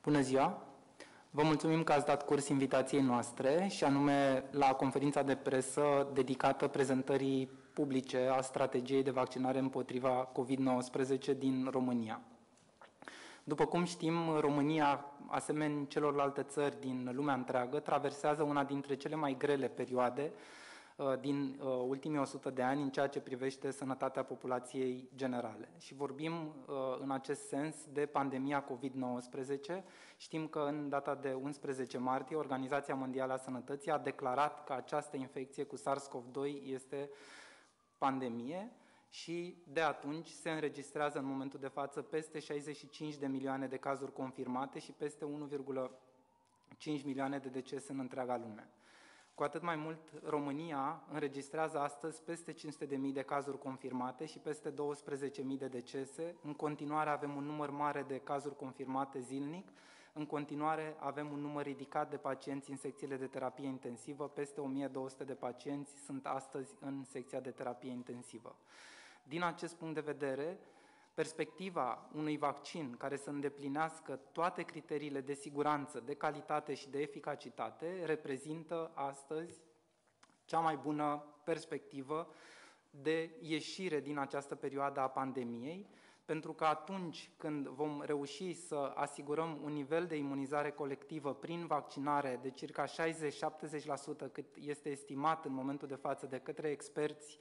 Bună ziua! Vă mulțumim că ați dat curs invitației noastre și anume la conferința de presă dedicată prezentării publice a strategiei de vaccinare împotriva COVID-19 din România. După cum știm, România, asemeni celorlalte țări din lumea întreagă, traversează una dintre cele mai grele perioade din ultimii 100 de ani în ceea ce privește sănătatea populației generale. Și vorbim în acest sens de pandemia COVID-19. Știm că în data de 11 martie Organizația Mondială a Sănătății a declarat că această infecție cu SARS-CoV-2 este pandemie și de atunci se înregistrează în momentul de față peste 65 de milioane de cazuri confirmate și peste 1,5 milioane de decese în întreaga lume. Cu atât mai mult, România înregistrează astăzi peste 500.000 de cazuri confirmate și peste 12.000 de decese. În continuare avem un număr mare de cazuri confirmate zilnic. În continuare avem un număr ridicat de pacienți în secțiile de terapie intensivă. Peste 1.200 de pacienți sunt astăzi în secția de terapie intensivă. Din acest punct de vedere, perspectiva unui vaccin care să îndeplinească toate criteriile de siguranță, de calitate și de eficacitate reprezintă astăzi cea mai bună perspectivă de ieșire din această perioadă a pandemiei, pentru că atunci când vom reuși să asigurăm un nivel de imunizare colectivă prin vaccinare de circa 60-70%, cât este estimat în momentul de față de către experți,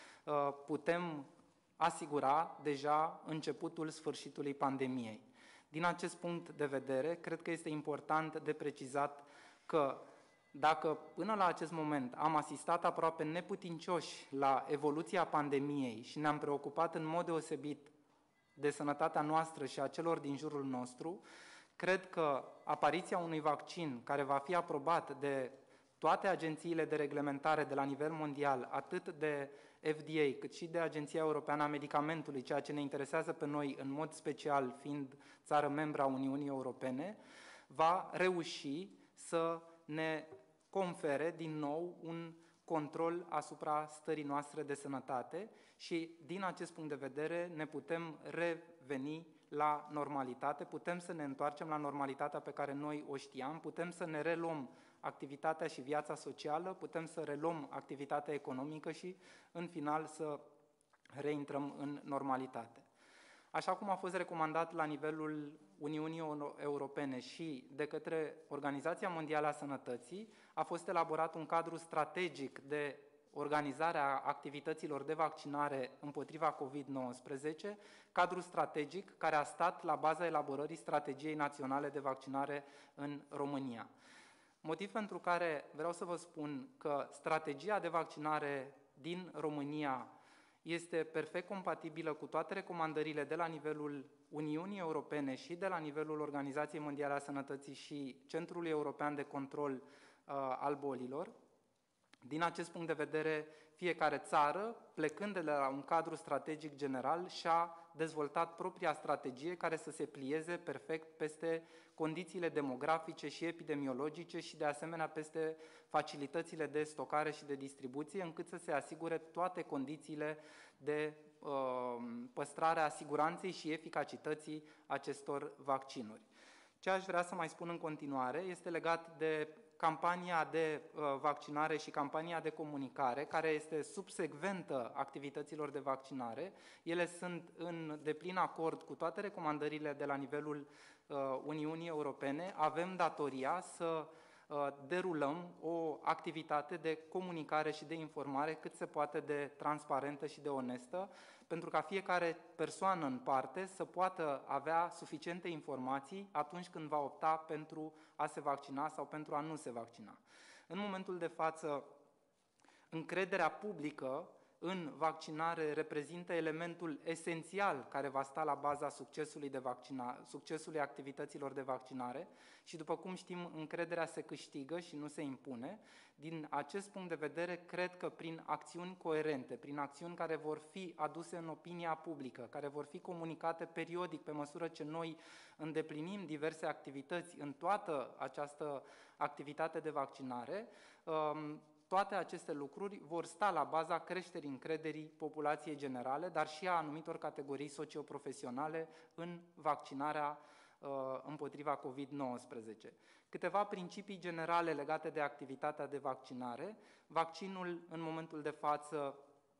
putem asigura deja începutul sfârșitului pandemiei. Din acest punct de vedere, cred că este important de precizat că dacă până la acest moment am asistat aproape neputincioși la evoluția pandemiei și ne-am preocupat în mod deosebit de sănătatea noastră și a celor din jurul nostru, cred că apariția unui vaccin care va fi aprobat de toate agențiile de reglementare de la nivel mondial, atât de FDA cât și de Agenția Europeană a Medicamentului, ceea ce ne interesează pe noi în mod special, fiind țară membră a Uniunii Europene, va reuși să ne confere din nou un control asupra stării noastre de sănătate și din acest punct de vedere ne putem reveni la normalitate, putem să ne întoarcem la normalitatea pe care noi o știam, putem să ne reluăm activitatea și viața socială, putem să reluăm activitatea economică și, în final, să reintrăm în normalitate. Așa cum a fost recomandat la nivelul Uniunii Europene și de către Organizația Mondială a Sănătății, a fost elaborat un cadru strategic de organizare a activităților de vaccinare împotriva COVID-19, cadru strategic care a stat la baza elaborării Strategiei Naționale de Vaccinare în România. Motiv pentru care vreau să vă spun că strategia de vaccinare din România este perfect compatibilă cu toate recomandările de la nivelul Uniunii Europene și de la nivelul Organizației Mondiale a Sănătății și Centrului European de Control al Bolilor. Din acest punct de vedere, fiecare țară, plecând de la un cadru strategic general, și-a dezvoltat propria strategie care să se plieze perfect peste condițiile demografice și epidemiologice și, de asemenea, peste facilitățile de stocare și de distribuție, încât să se asigure toate condițiile de păstrare a siguranței și eficacității acestor vaccinuri. Ce aș vrea să mai spun în continuare este legat de campania de vaccinare și campania de comunicare, care este subsecventă activităților de vaccinare. Ele sunt în deplin acord cu toate recomandările de la nivelul Uniunii Europene. Avem datoria să derulăm o activitate de comunicare și de informare cât se poate de transparentă și de onestă, pentru ca fiecare persoană în parte să poată avea suficiente informații atunci când va opta pentru a se vaccina sau pentru a nu se vaccina. În momentul de față, încrederea publică în vaccinare reprezintă elementul esențial care va sta la baza succesului activităților de vaccinare și, după cum știm, încrederea se câștigă și nu se impune. Din acest punct de vedere, cred că prin acțiuni coerente, prin acțiuni care vor fi aduse în opinia publică, care vor fi comunicate periodic pe măsură ce noi îndeplinim diverse activități în toată această activitate de vaccinare, toate aceste lucruri vor sta la baza creșterii încrederii populației generale, dar și a anumitor categorii socioprofesionale în vaccinarea împotriva COVID-19. Câteva principii generale legate de activitatea de vaccinare. Vaccinul, în momentul de față,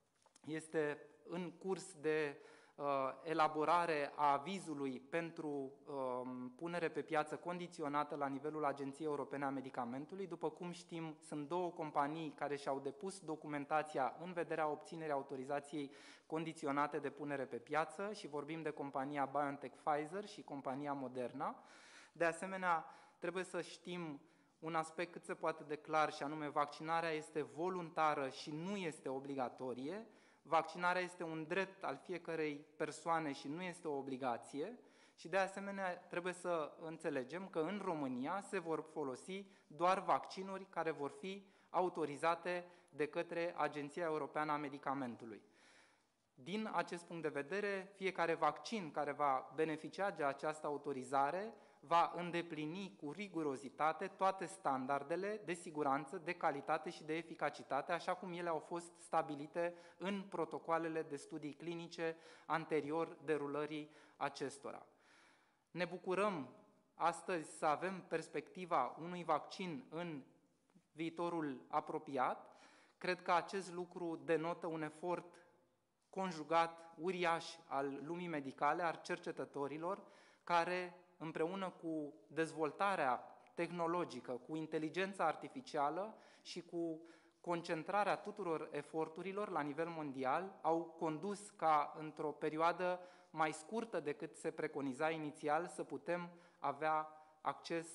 este în curs de elaborare a avizului pentru punere pe piață condiționată la nivelul Agenției Europene a Medicamentului. După cum știm, sunt două companii care și-au depus documentația în vederea obținerii autorizației condiționate de punere pe piață și vorbim de compania BioNTech Pfizer și compania Moderna. De asemenea, trebuie să știm un aspect cât se poate de clar, și anume vaccinarea este voluntară și nu este obligatorie. Vaccinarea este un drept al fiecărei persoane și nu este o obligație și de asemenea trebuie să înțelegem că în România se vor folosi doar vaccinuri care vor fi autorizate de către Agenția Europeană a Medicamentului. Din acest punct de vedere, fiecare vaccin care va beneficia de această autorizare va îndeplini cu rigurozitate toate standardele de siguranță, de calitate și de eficacitate, așa cum ele au fost stabilite în protocoalele de studii clinice anterior derulării acestora. Ne bucurăm astăzi să avem perspectiva unui vaccin în viitorul apropiat. Cred că acest lucru denotă un efort conjugat uriaș al lumii medicale, al cercetătorilor, care împreună cu dezvoltarea tehnologică, cu inteligența artificială și cu concentrarea tuturor eforturilor la nivel mondial, au condus ca într-o perioadă mai scurtă decât se preconiza inițial să putem avea acces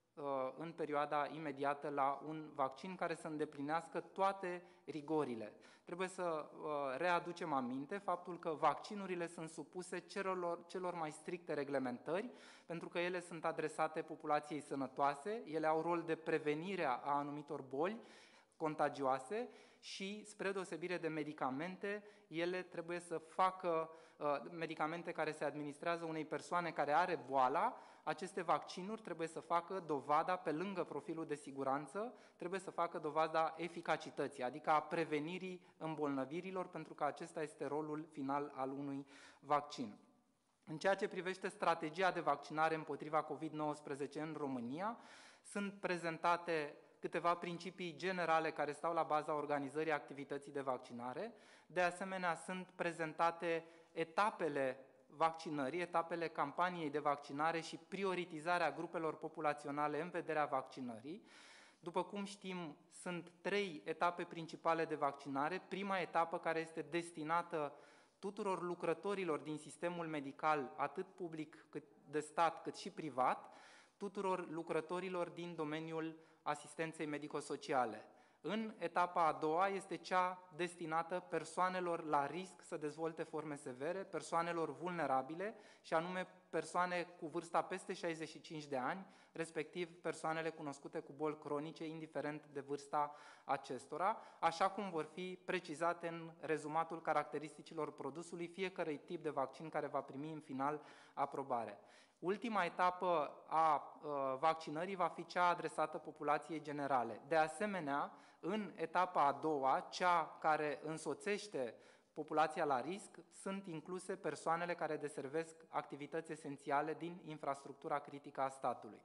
în perioada imediată la un vaccin care să îndeplinească toate rigorile. Trebuie să readucem aminte faptul că vaccinurile sunt supuse celor mai stricte reglementări, pentru că ele sunt adresate populației sănătoase, ele au rol de prevenire a anumitor boli contagioase și, spre deosebire de medicamente, ele trebuie să facă medicamente care se administrează unei persoane care are boala. Aceste vaccinuri trebuie să facă dovada, pe lângă profilul de siguranță, trebuie să facă dovada eficacității, adică a prevenirii îmbolnăvirilor, pentru că acesta este rolul final al unui vaccin. În ceea ce privește strategia de vaccinare împotriva COVID-19 în România, sunt prezentate câteva principii generale care stau la baza organizării activității de vaccinare. De asemenea, sunt prezentate etapele vaccinării, etapele campaniei de vaccinare și prioritizarea grupelor populaționale în vederea vaccinării. După cum știm, sunt 3 etape principale de vaccinare. Prima etapă, care este destinată tuturor lucrătorilor din sistemul medical, atât public cât de stat, cât și privat, tuturor lucrătorilor din domeniul asistenței medico-sociale. În etapa a doua este cea destinată persoanelor la risc să dezvolte forme severe, persoanelor vulnerabile, și anume persoane cu vârsta peste 65 de ani, respectiv persoanele cunoscute cu boli cronice, indiferent de vârsta acestora, așa cum vor fi precizate în rezumatul caracteristicilor produsului fiecărui tip de vaccin care va primi în final aprobare. Ultima etapă a vaccinării va fi cea adresată populației generale. De asemenea, în etapa a doua, cea care însoțește populația la risc, sunt incluse persoanele care deservesc activități esențiale din infrastructura critică a statului.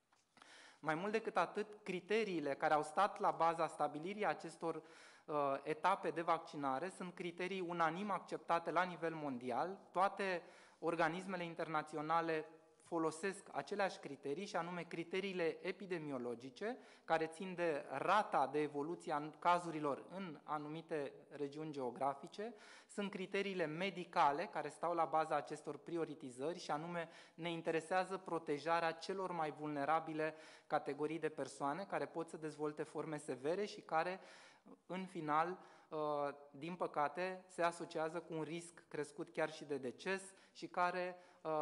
Mai mult decât atât, criteriile care au stat la baza stabilirii acestor etape de vaccinare sunt criterii unanim acceptate la nivel mondial. Toate organismele internaționale folosesc aceleași criterii, și anume criteriile epidemiologice, care țin de rata de evoluție a cazurilor în anumite regiuni geografice, sunt criteriile medicale care stau la baza acestor prioritizări, și anume ne interesează protejarea celor mai vulnerabile categorii de persoane care pot să dezvolte forme severe și care, în final, din păcate, se asociază cu un risc crescut chiar și de deces și care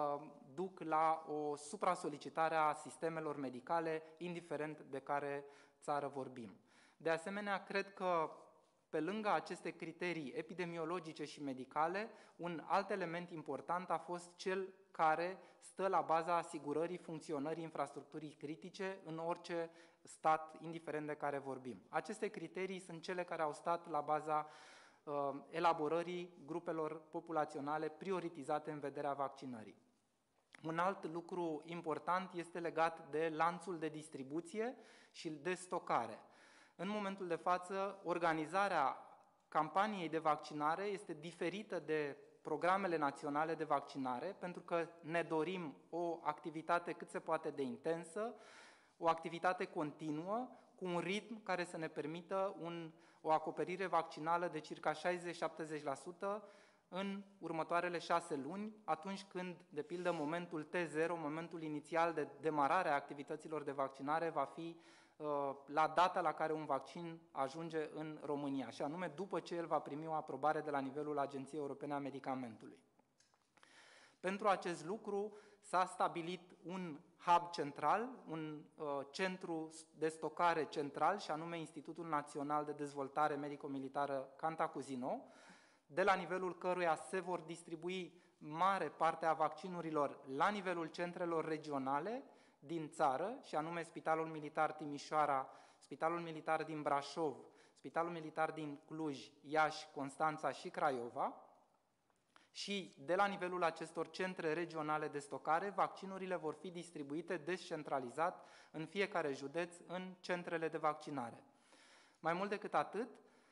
duc la o supra-solicitare a sistemelor medicale, indiferent de care țară vorbim. De asemenea, cred că pe lângă aceste criterii epidemiologice și medicale, un alt element important a fost cel care stă la baza asigurării funcționării infrastructurii critice în orice stat, indiferent de care vorbim. Aceste criterii sunt cele care au stat la baza elaborării grupelor populaționale prioritizate în vederea vaccinării. Un alt lucru important este legat de lanțul de distribuție și de stocare. În momentul de față, organizarea campaniei de vaccinare este diferită de programele naționale de vaccinare, pentru că ne dorim o activitate cât se poate de intensă, o activitate continuă, cu un ritm care să ne permită o acoperire vaccinală de circa 60-70% în următoarele 6 luni, atunci când, de pildă, momentul T0, momentul inițial de demarare a activităților de vaccinare, va fi la data la care un vaccin ajunge în România, și anume după ce el va primi o aprobare de la nivelul Agenției Europene a Medicamentului. Pentru acest lucru s-a stabilit un hub central, un centru de stocare central, și anume Institutul Național de Dezvoltare Medico-Militară Cantacuzino, de la nivelul căruia se vor distribui mare parte a vaccinurilor la nivelul centrelor regionale din țară, și anume Spitalul Militar Timișoara, Spitalul Militar din Brașov, Spitalul Militar din Cluj, Iași, Constanța și Craiova. Și de la nivelul acestor centre regionale de stocare, vaccinurile vor fi distribuite descentralizat în fiecare județ în centrele de vaccinare. Mai mult decât atât,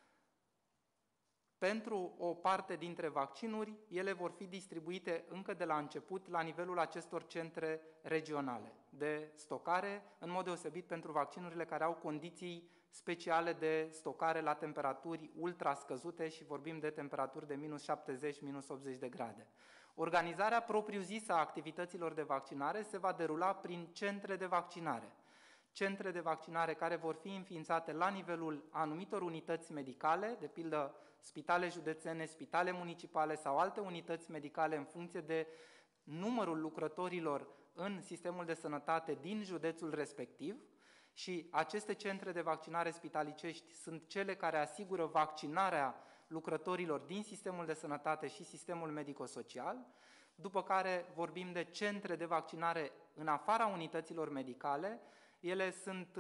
pentru o parte dintre vaccinuri, ele vor fi distribuite încă de la început la nivelul acestor centre regionale de stocare, în mod deosebit pentru vaccinurile care au condiții speciale de stocare la temperaturi ultra scăzute, și vorbim de temperaturi de minus 70, minus 80 de grade. Organizarea propriu-zisă a activităților de vaccinare se va derula prin centre de vaccinare. Centre de vaccinare care vor fi înființate la nivelul anumitor unități medicale, de pildă spitale județene, spitale municipale sau alte unități medicale în funcție de numărul lucrătorilor în sistemul de sănătate din județul respectiv, și aceste centre de vaccinare spitalicești sunt cele care asigură vaccinarea lucrătorilor din sistemul de sănătate și sistemul medico-social, după care vorbim de centre de vaccinare în afara unităților medicale. Ele sunt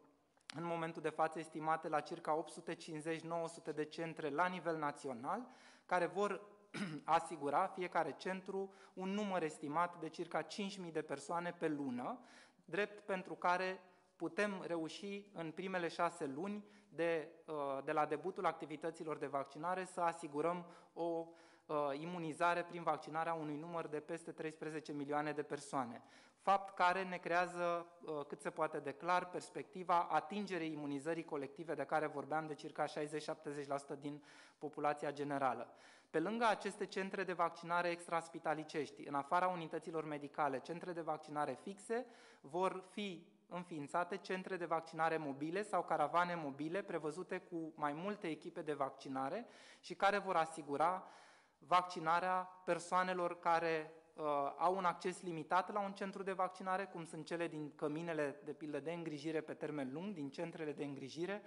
în momentul de față estimate la circa 850-900 de centre la nivel național, care vor asigura fiecare centru un număr estimat de circa 5.000 de persoane pe lună, drept pentru care putem reuși în primele 6 luni de la debutul activităților de vaccinare să asigurăm o imunizare prin vaccinarea unui număr de peste 13 milioane de persoane. Fapt care ne creează cât se poate de clar perspectiva atingerii imunizării colective de care vorbeam, de circa 60-70% din populația generală. Pe lângă aceste centre de vaccinare extraspitalicești, în afara unităților medicale, centre de vaccinare fixe, vor fi înființate centre de vaccinare mobile sau caravane mobile prevăzute cu mai multe echipe de vaccinare și care vor asigura vaccinarea persoanelor care au un acces limitat la un centru de vaccinare, cum sunt cele din căminele, de pildă, de îngrijire pe termen lung, din centrele de îngrijire,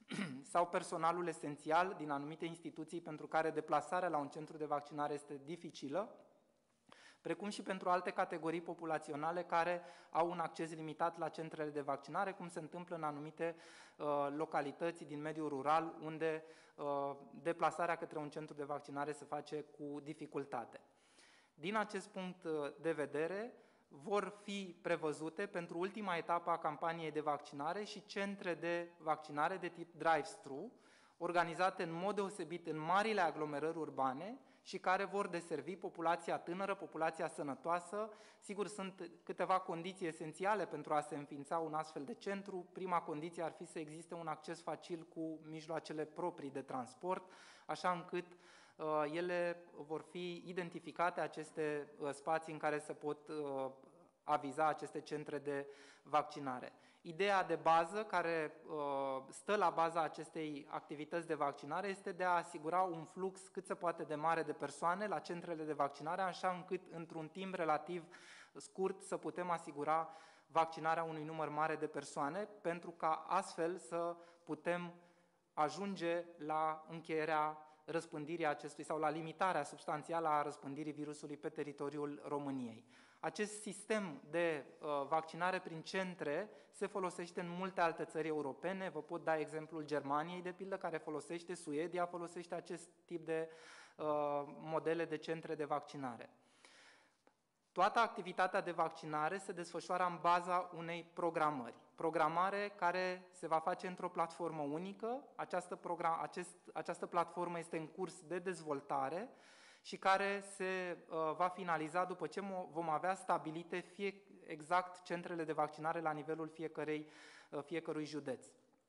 sau personalul esențial din anumite instituții pentru care deplasarea la un centru de vaccinare este dificilă, precum și pentru alte categorii populaționale care au un acces limitat la centrele de vaccinare, cum se întâmplă în anumite localități din mediul rural, unde deplasarea către un centru de vaccinare se face cu dificultate. Din acest punct de vedere, vor fi prevăzute pentru ultima etapă a campaniei de vaccinare și centre de vaccinare de tip drive-thru, organizate în mod deosebit în marile aglomerări urbane și care vor deservi populația tânără, populația sănătoasă. Sigur, sunt câteva condiții esențiale pentru a se înființa un astfel de centru. Prima condiție ar fi să existe un acces facil cu mijloacele proprii de transport, așa încât ele vor fi identificate, aceste spații în care se pot aviza aceste centre de vaccinare. Ideea de bază care stă la baza acestei activități de vaccinare este de a asigura un flux cât se poate de mare de persoane la centrele de vaccinare, așa încât într-un timp relativ scurt să putem asigura vaccinarea unui număr mare de persoane, pentru ca astfel să putem ajunge la încheierea răspândirii acestui sau la limitarea substanțială a răspândirii virusului pe teritoriul României. Acest sistem de vaccinare prin centre se folosește în multe alte țări europene. Vă pot da exemplul Germaniei, de pildă, care folosește, Suedia folosește acest tip de modele de centre de vaccinare. Toată activitatea de vaccinare se desfășoară în baza unei programări. Programare care se va face într-o platformă unică. Această platformă este în curs de dezvoltare și care se va finaliza după ce vom avea stabilite exact centrele de vaccinare la nivelul fiecărui județ.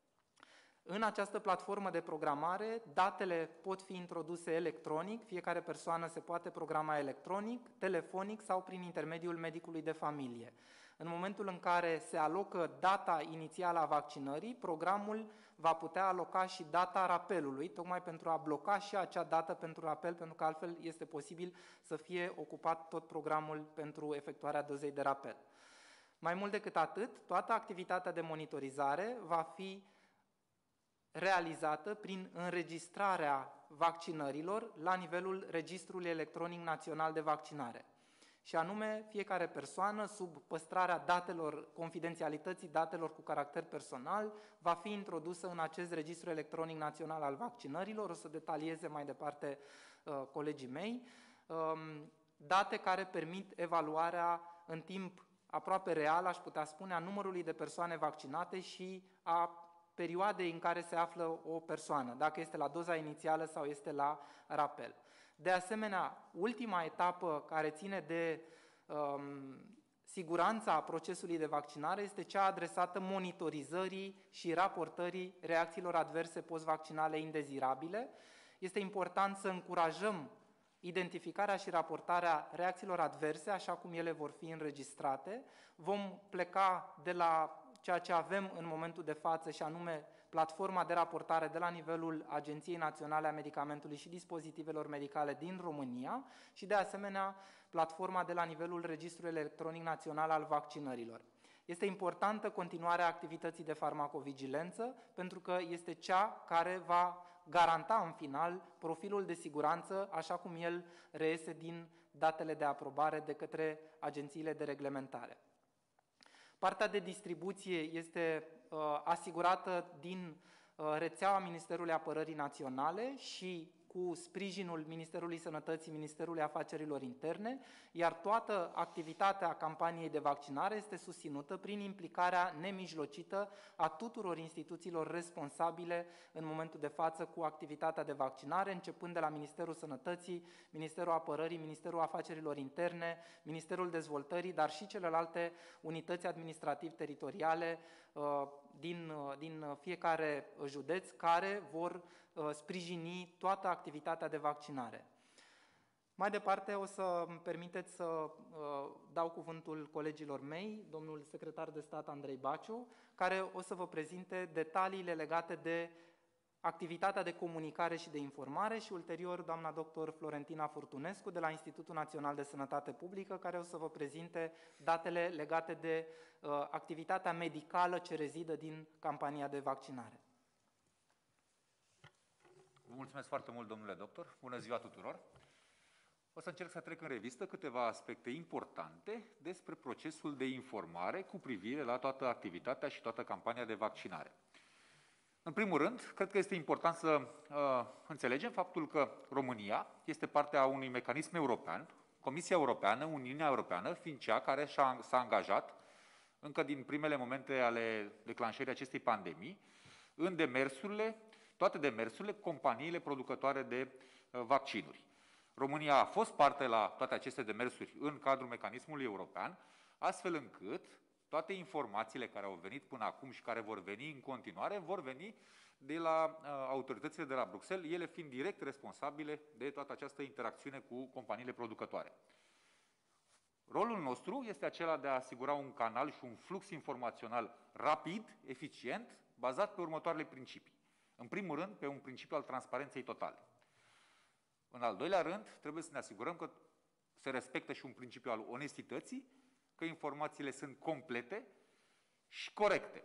În această platformă de programare, datele pot fi introduse electronic, fiecare persoană se poate programa electronic, telefonic sau prin intermediul medicului de familie. În momentul în care se alocă data inițială a vaccinării, programul va putea aloca și data rapelului, tocmai pentru a bloca și acea dată pentru rapel, pentru că altfel este posibil să fie ocupat tot programul pentru efectuarea dozei de rapel. Mai mult decât atât, toată activitatea de monitorizare va fi realizată prin înregistrarea vaccinărilor la nivelul Registrului Electronic Național de Vaccinare. Și anume, fiecare persoană, sub păstrarea datelor, confidențialității datelor cu caracter personal, va fi introdusă în acest Registru Electronic Național al Vaccinărilor, o să detalieze mai departe colegii mei, date care permit evaluarea în timp aproape real, aș putea spune, a numărului de persoane vaccinate și a perioadei în care se află o persoană, dacă este la doza inițială sau este la rapel. De asemenea, ultima etapă care ține de siguranța procesului de vaccinare este cea adresată monitorizării și raportării reacțiilor adverse post-vaccinale indezirabile. Este important să încurajăm identificarea și raportarea reacțiilor adverse, așa cum ele vor fi înregistrate. Vom pleca de la ceea ce avem în momentul de față și anume platforma de raportare de la nivelul Agenției Naționale a Medicamentului și Dispozitivelor Medicale din România și de asemenea platforma de la nivelul Registrului Electronic Național al Vaccinărilor. Este importantă continuarea activității de farmacovigilență pentru că este cea care va garanta în final profilul de siguranță așa cum el reiese din datele de aprobare de către agențiile de reglementare. Partea de distribuție este asigurată din rețeaua Ministerului Apărării Naționale și cu sprijinul Ministerului Sănătății, Ministerului Afacerilor Interne, iar toată activitatea campaniei de vaccinare este susținută prin implicarea nemijlocită a tuturor instituțiilor responsabile în momentul de față cu activitatea de vaccinare, începând de la Ministerul Sănătății, Ministerul Apărării, Ministerul Afacerilor Interne, Ministerul Dezvoltării, dar și celelalte unități administrativ-teritoriale din fiecare județ care vor sprijini toată activitatea de vaccinare. Mai departe, o să îmi permiteți să dau cuvântul colegilor mei, domnul secretar de stat Andrei Baciu, care o să vă prezinte detaliile legate de activitatea de comunicare și de informare și ulterior doamna dr. Florentina Furtunescu de la Institutul Național de Sănătate Publică, care o să vă prezinte datele legate de activitatea medicală ce rezidă din campania de vaccinare. Vă mulțumesc foarte mult, domnule doctor. Bună ziua tuturor! O să încerc să trec în revistă câteva aspecte importante despre procesul de informare cu privire la toată activitatea și toată campania de vaccinare. În primul rând, cred că este important să înțelegem faptul că România este parte a unui mecanism european, Comisia Europeană, Uniunea Europeană, fiind cea care s-a angajat încă din primele momente ale declanșării acestei pandemii în toate demersurile companiile producătoare de vaccinuri. România a fost parte la toate aceste demersuri în cadrul mecanismului european, astfel încât toate informațiile care au venit până acum și care vor veni în continuare, vor veni de la autoritățile de la Bruxelles, ele fiind direct responsabile de toată această interacțiune cu companiile producătoare. Rolul nostru este acela de a asigura un canal și un flux informațional rapid, eficient, bazat pe următoarele principii. În primul rând, pe un principiu al transparenței totale. În al doilea rând, trebuie să ne asigurăm că se respectă și un principiu al onestității, că informațiile sunt complete și corecte.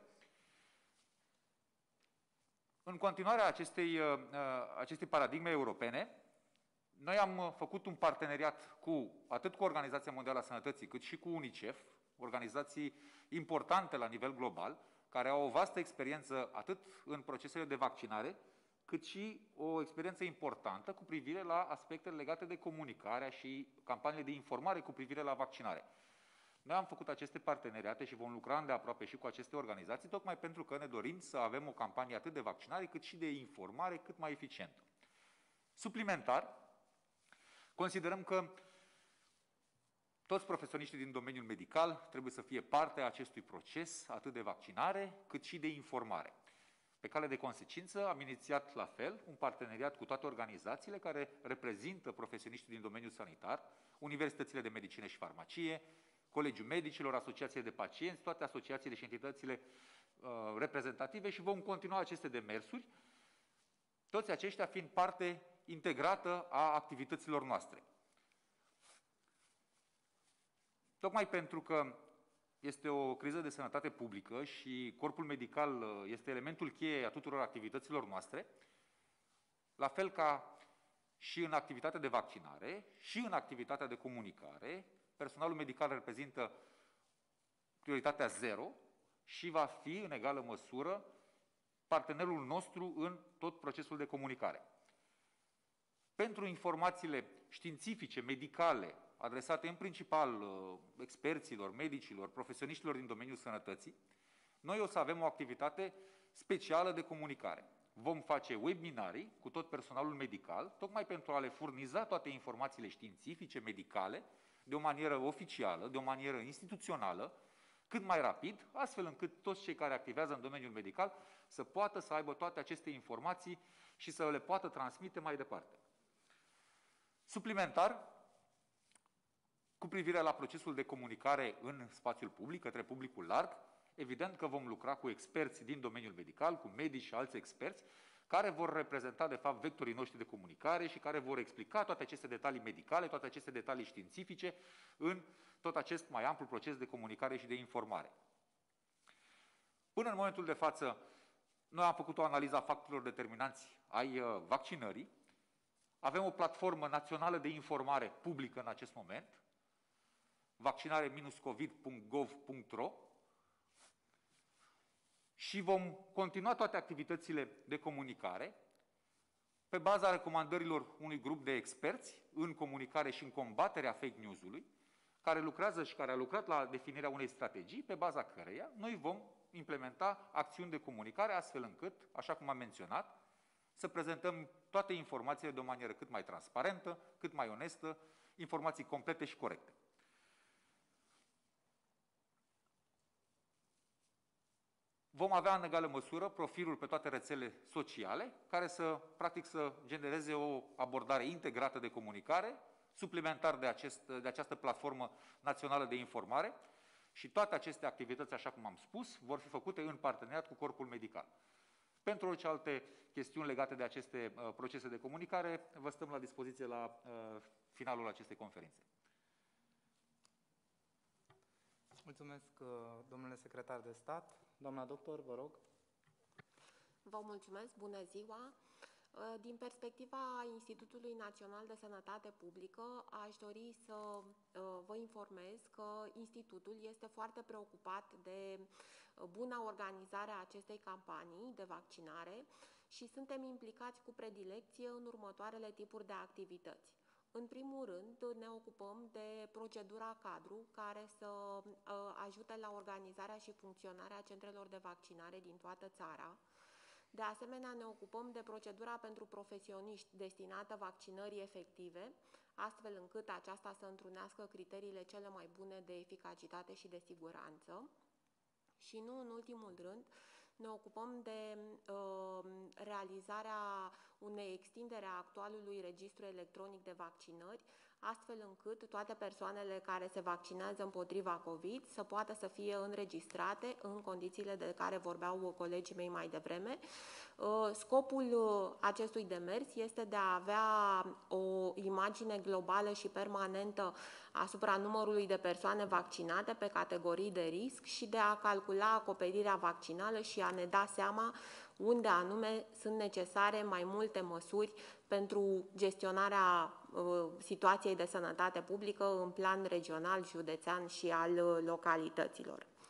În continuarea acestei paradigme europene, noi am făcut un parteneriat atât cu Organizația Mondială a Sănătății, cât și cu UNICEF, organizații importante la nivel global, care au o vastă experiență atât în procesele de vaccinare, cât și o experiență importantă cu privire la aspectele legate de comunicarea și campaniile de informare cu privire la vaccinare. Noi am făcut aceste parteneriate și vom lucra îndeaproape și cu aceste organizații, tocmai pentru că ne dorim să avem o campanie atât de vaccinare cât și de informare cât mai eficientă. Suplimentar, considerăm că toți profesioniștii din domeniul medical trebuie să fie parte a acestui proces, atât de vaccinare, cât și de informare. Pe cale de consecință, am inițiat la fel un parteneriat cu toate organizațiile care reprezintă profesioniștii din domeniul sanitar, universitățile de medicină și farmacie, Colegiul Medicilor, asociațiile de pacienți, toate asociațiile și entitățile reprezentative și vom continua aceste demersuri, toți aceștia fiind parte integrată a activităților noastre. Tocmai pentru că este o criză de sănătate publică și corpul medical este elementul cheie a tuturor activităților noastre, la fel ca și în activitatea de vaccinare și în activitatea de comunicare, personalul medical reprezintă prioritatea zero și va fi în egală măsură partenerul nostru în tot procesul de comunicare. Pentru informațiile științifice, medicale, adresate în principal experților, medicilor, profesioniștilor din domeniul sănătății, noi o să avem o activitate specială de comunicare. Vom face webinarii cu tot personalul medical, tocmai pentru a le furniza toate informațiile științifice, medicale, de o manieră oficială, de o manieră instituțională, cât mai rapid, astfel încât toți cei care activează în domeniul medical să poată să aibă toate aceste informații și să le poată transmite mai departe. Suplimentar, cu privire la procesul de comunicare în spațiul public, către publicul larg, evident că vom lucra cu experți din domeniul medical, cu medici și alți experți, care vor reprezenta, de fapt, vectorii noștri de comunicare și care vor explica toate aceste detalii medicale, toate aceste detalii științifice în tot acest mai amplu proces de comunicare și de informare. Până în momentul de față, noi am făcut o analiză a factorilor determinanți ai vaccinării. Avem o platformă națională de informare publică în acest moment, vaccinare-covid.gov.ro, și vom continua toate activitățile de comunicare pe baza recomandărilor unui grup de experți în comunicare și în combaterea fake news-ului, care lucrează și care a lucrat la definirea unei strategii, pe baza căreia noi vom implementa acțiuni de comunicare astfel încât, așa cum am menționat, să prezentăm toate informațiile de o manieră cât mai transparentă, cât mai onestă, informații complete și corecte. Vom avea în egală măsură profiluri pe toate rețelele sociale, care să, practic, să genereze o abordare integrată de comunicare, suplimentar de această platformă națională de informare, și toate aceste activități, așa cum am spus, vor fi făcute în parteneriat cu corpul medical. Pentru orice alte chestiuni legate de aceste procese de comunicare, vă stăm la dispoziție la finalul acestei conferințe. Mulțumesc, domnule secretar de stat. Doamna doctor, vă rog. Vă mulțumesc, bună ziua! Din perspectiva Institutului Național de Sănătate Publică, aș dori să vă informez că Institutul este foarte preocupat de buna organizare a acestei campanii de vaccinare și suntem implicați cu predilecție în următoarele tipuri de activități. În primul rând, ne ocupăm de procedura cadru care să ajute la organizarea și funcționarea centrelor de vaccinare din toată țara. De asemenea, ne ocupăm de procedura pentru profesioniști destinată vaccinării efective, astfel încât aceasta să întrunească criteriile cele mai bune de eficacitate și de siguranță. Și nu în ultimul rând, ne ocupăm de realizarea unei extindere a actualului registru electronic de vaccinări, astfel încât toate persoanele care se vaccinează împotriva COVID să poată să fie înregistrate în condițiile de care vorbeau colegii mei mai devreme. Scopul acestui demers este de a avea o imagine globală și permanentă asupra numărului de persoane vaccinate pe categorii de risc și de a calcula acoperirea vaccinală și a ne da seama unde anume sunt necesare mai multe măsuri pentru gestionarea situației de sănătate publică în plan regional, județean și al localităților.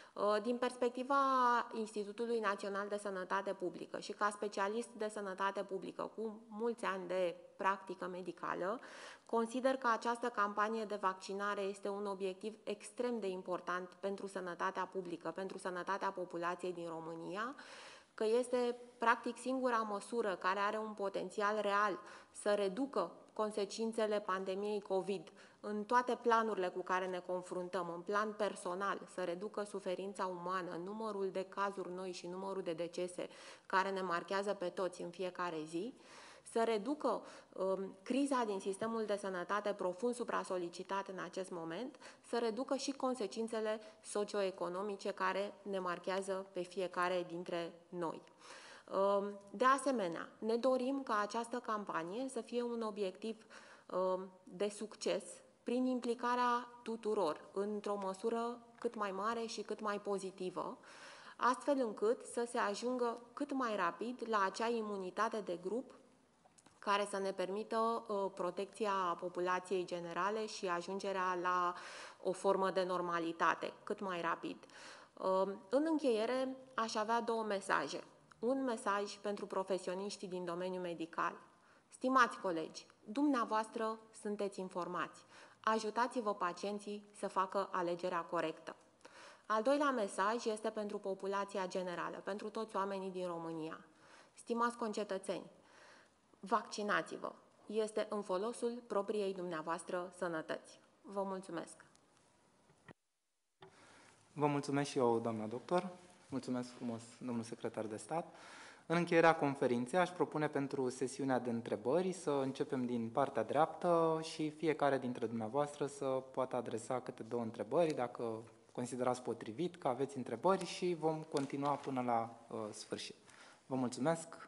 Din perspectiva Institutului Național de Sănătate Publică și ca specialist de sănătate publică cu mulți ani de practică medicală, consider că această campanie de vaccinare este un obiectiv extrem de important pentru sănătatea publică, pentru sănătatea populației din România, că este practic singura măsură care are un potențial real să reducă consecințele pandemiei COVID în toate planurile cu care ne confruntăm, în plan personal, să reducă suferința umană, numărul de cazuri noi și numărul de decese care ne marchează pe toți în fiecare zi, să reducă criza din sistemul de sănătate profund supra-solicitat în acest moment, să reducă și consecințele socioeconomice care ne marchează pe fiecare dintre noi. De asemenea, ne dorim ca această campanie să fie un obiectiv de succes prin implicarea tuturor într-o măsură cât mai mare și cât mai pozitivă, astfel încât să se ajungă cât mai rapid la acea imunitate de grup care să ne permită protecția populației generale și ajungerea la o formă de normalitate cât mai rapid. În încheiere, aș avea două mesaje. Un mesaj pentru profesioniștii din domeniul medical. Stimați colegi, dumneavoastră sunteți informați. Ajutați-vă pacienții să facă alegerea corectă. Al doilea mesaj este pentru populația generală, pentru toți oamenii din România. Stimați concetățeni, vaccinați-vă. Este în folosul propriei dumneavoastră sănătăți. Vă mulțumesc! Vă mulțumesc și eu, doamna doctor. Mulțumesc frumos, domnul secretar de stat. În încheierea conferinței aș propune pentru sesiunea de întrebări să începem din partea dreaptă și fiecare dintre dumneavoastră să poată adresa câte două întrebări, dacă considerați potrivit că aveți întrebări, și vom continua până la sfârșit. Vă mulțumesc!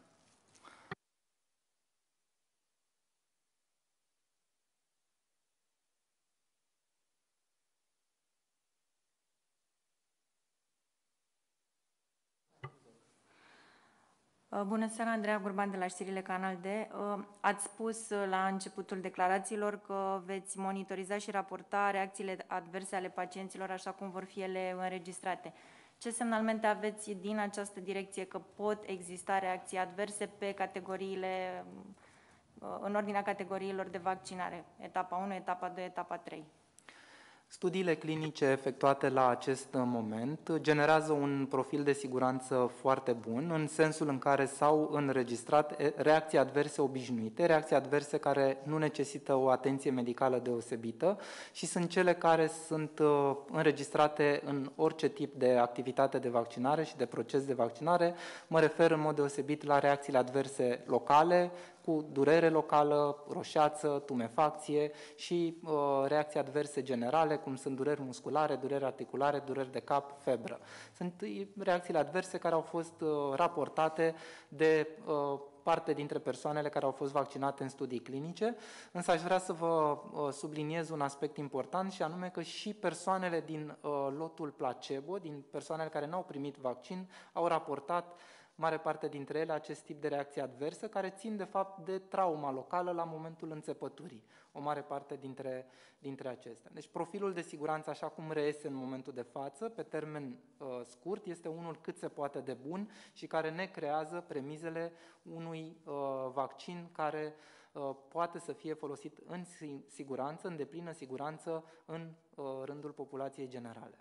Bună seara, Andreea Gurban de la Știrile Canal D. Ați spus la începutul declarațiilor că veți monitoriza și raporta reacțiile adverse ale pacienților așa cum vor fi ele înregistrate. Ce semnalmente aveți din această direcție că pot exista reacții adverse pe categoriile, în ordinea categoriilor de vaccinare? Etapa 1, etapa 2, etapa 3. Studiile clinice efectuate la acest moment generează un profil de siguranță foarte bun, în sensul în care s-au înregistrat reacții adverse obișnuite, reacții adverse care nu necesită o atenție medicală deosebită și sunt cele care sunt înregistrate în orice tip de activitate de vaccinare și de proces de vaccinare. Mă refer în mod deosebit la reacțiile adverse locale, cu durere locală, roșeață, tumefacție și reacții adverse generale, cum sunt dureri musculare, dureri articulare, dureri de cap, febră. Sunt reacțiile adverse care au fost raportate de parte dintre persoanele care au fost vaccinate în studii clinice, însă aș vrea să vă subliniez un aspect important și anume că și persoanele din lotul placebo, din persoanele care n-au primit vaccin, au raportat mare parte dintre ele acest tip de reacții adverse, care țin de fapt de trauma locală la momentul înțepăturii, o mare parte dintre acestea. Deci profilul de siguranță, așa cum reiese în momentul de față, pe termen scurt, este unul cât se poate de bun și care ne creează premizele unui vaccin care poate să fie folosit în siguranță, în deplină siguranță, în rândul populației generale.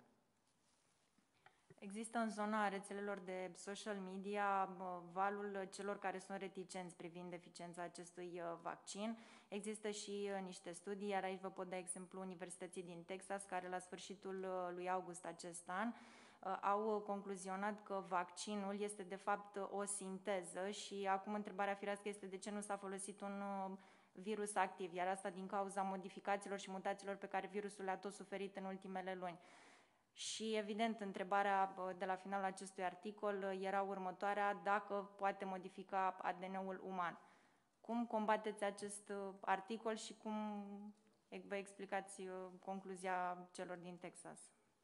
Există în zona rețelelor de social media valul celor care sunt reticenți privind eficiența acestui vaccin. Există și niște studii, iar aici vă pot da exemplu Universității din Texas, care la sfârșitul lui august acest an au concluzionat că vaccinul este de fapt o sinteză și acum întrebarea firească este de ce nu s-a folosit un virus activ, iar asta din cauza modificațiilor și mutațiilor pe care virusul le-a tot suferit în ultimele luni. Și, evident, întrebarea de la finalul acestui articol era următoarea: dacă poate modifica ADN-ul uman. Cum combateți acest articol și cum vă explicați concluzia celor din Texas?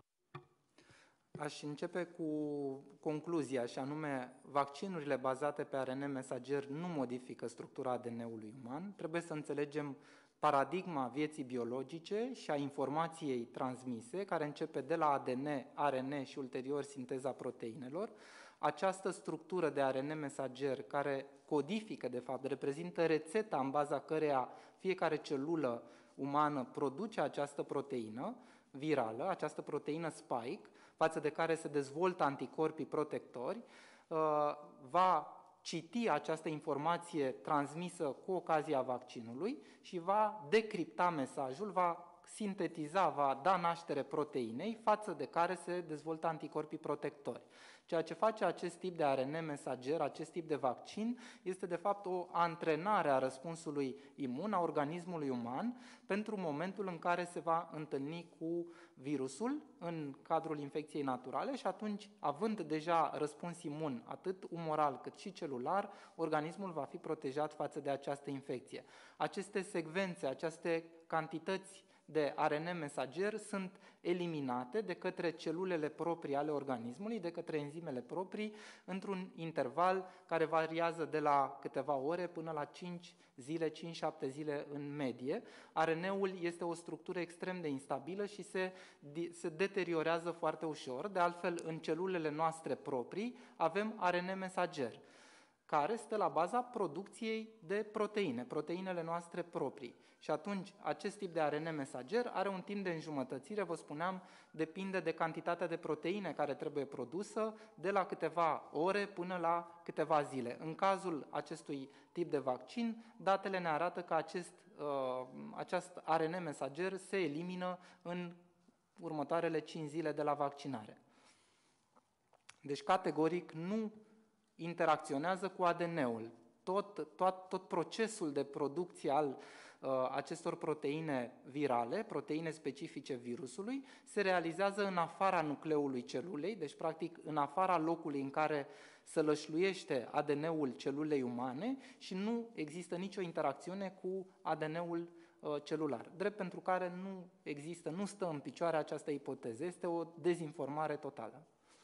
Aș începe cu concluzia, și anume, vaccinurile bazate pe ARN mesager nu modifică structura ADN-ului uman. Trebuie să înțelegem paradigma vieții biologice și a informației transmise, care începe de la ADN, ARN și ulterior sinteza proteinelor. Această structură de ARN mesager care codifică, de fapt, reprezintă rețeta în baza căreia fiecare celulă umană produce această proteină virală, această proteină spike, față de care se dezvoltă anticorpii protectori, va citi această informație transmisă cu ocazia vaccinului și va decripta mesajul, va sintetiza, va da naștere proteinei față de care se dezvoltă anticorpii protectori. Ceea ce face acest tip de ARN mesager, acest tip de vaccin, este de fapt o antrenare a răspunsului imun a organismului uman pentru momentul în care se va întâlni cu virusul în cadrul infecției naturale și atunci, având deja răspuns imun atât umoral cât și celular, organismul va fi protejat față de această infecție. Aceste secvențe, aceste cantități de ARN mesager sunt eliminate de către celulele proprii ale organismului, de către enzimele proprii, într-un interval care variază de la câteva ore până la 5 zile, 5-7 zile în medie. ARN-ul este o structură extrem de instabilă și se deteriorează foarte ușor. De altfel, în celulele noastre proprii avem ARN mesager, care stă la baza producției de proteine, proteinele noastre proprii. Și atunci, acest tip de ARN mesager are un timp de înjumătățire, vă spuneam, depinde de cantitatea de proteine care trebuie produsă, de la câteva ore până la câteva zile. În cazul acestui tip de vaccin, datele ne arată că acest ARN mesager se elimină în următoarele 5 zile de la vaccinare. Deci, categoric, nu interacționează cu ADN-ul. Tot procesul de producție al acestor proteine virale, proteine specifice virusului, se realizează în afara nucleului celulei, deci practic în afara locului în care se lășluiește ADN-ul celulei umane și nu există nicio interacțiune cu ADN-ul celular. Drept pentru care nu stă în picioare această ipoteză. Este o dezinformare totală.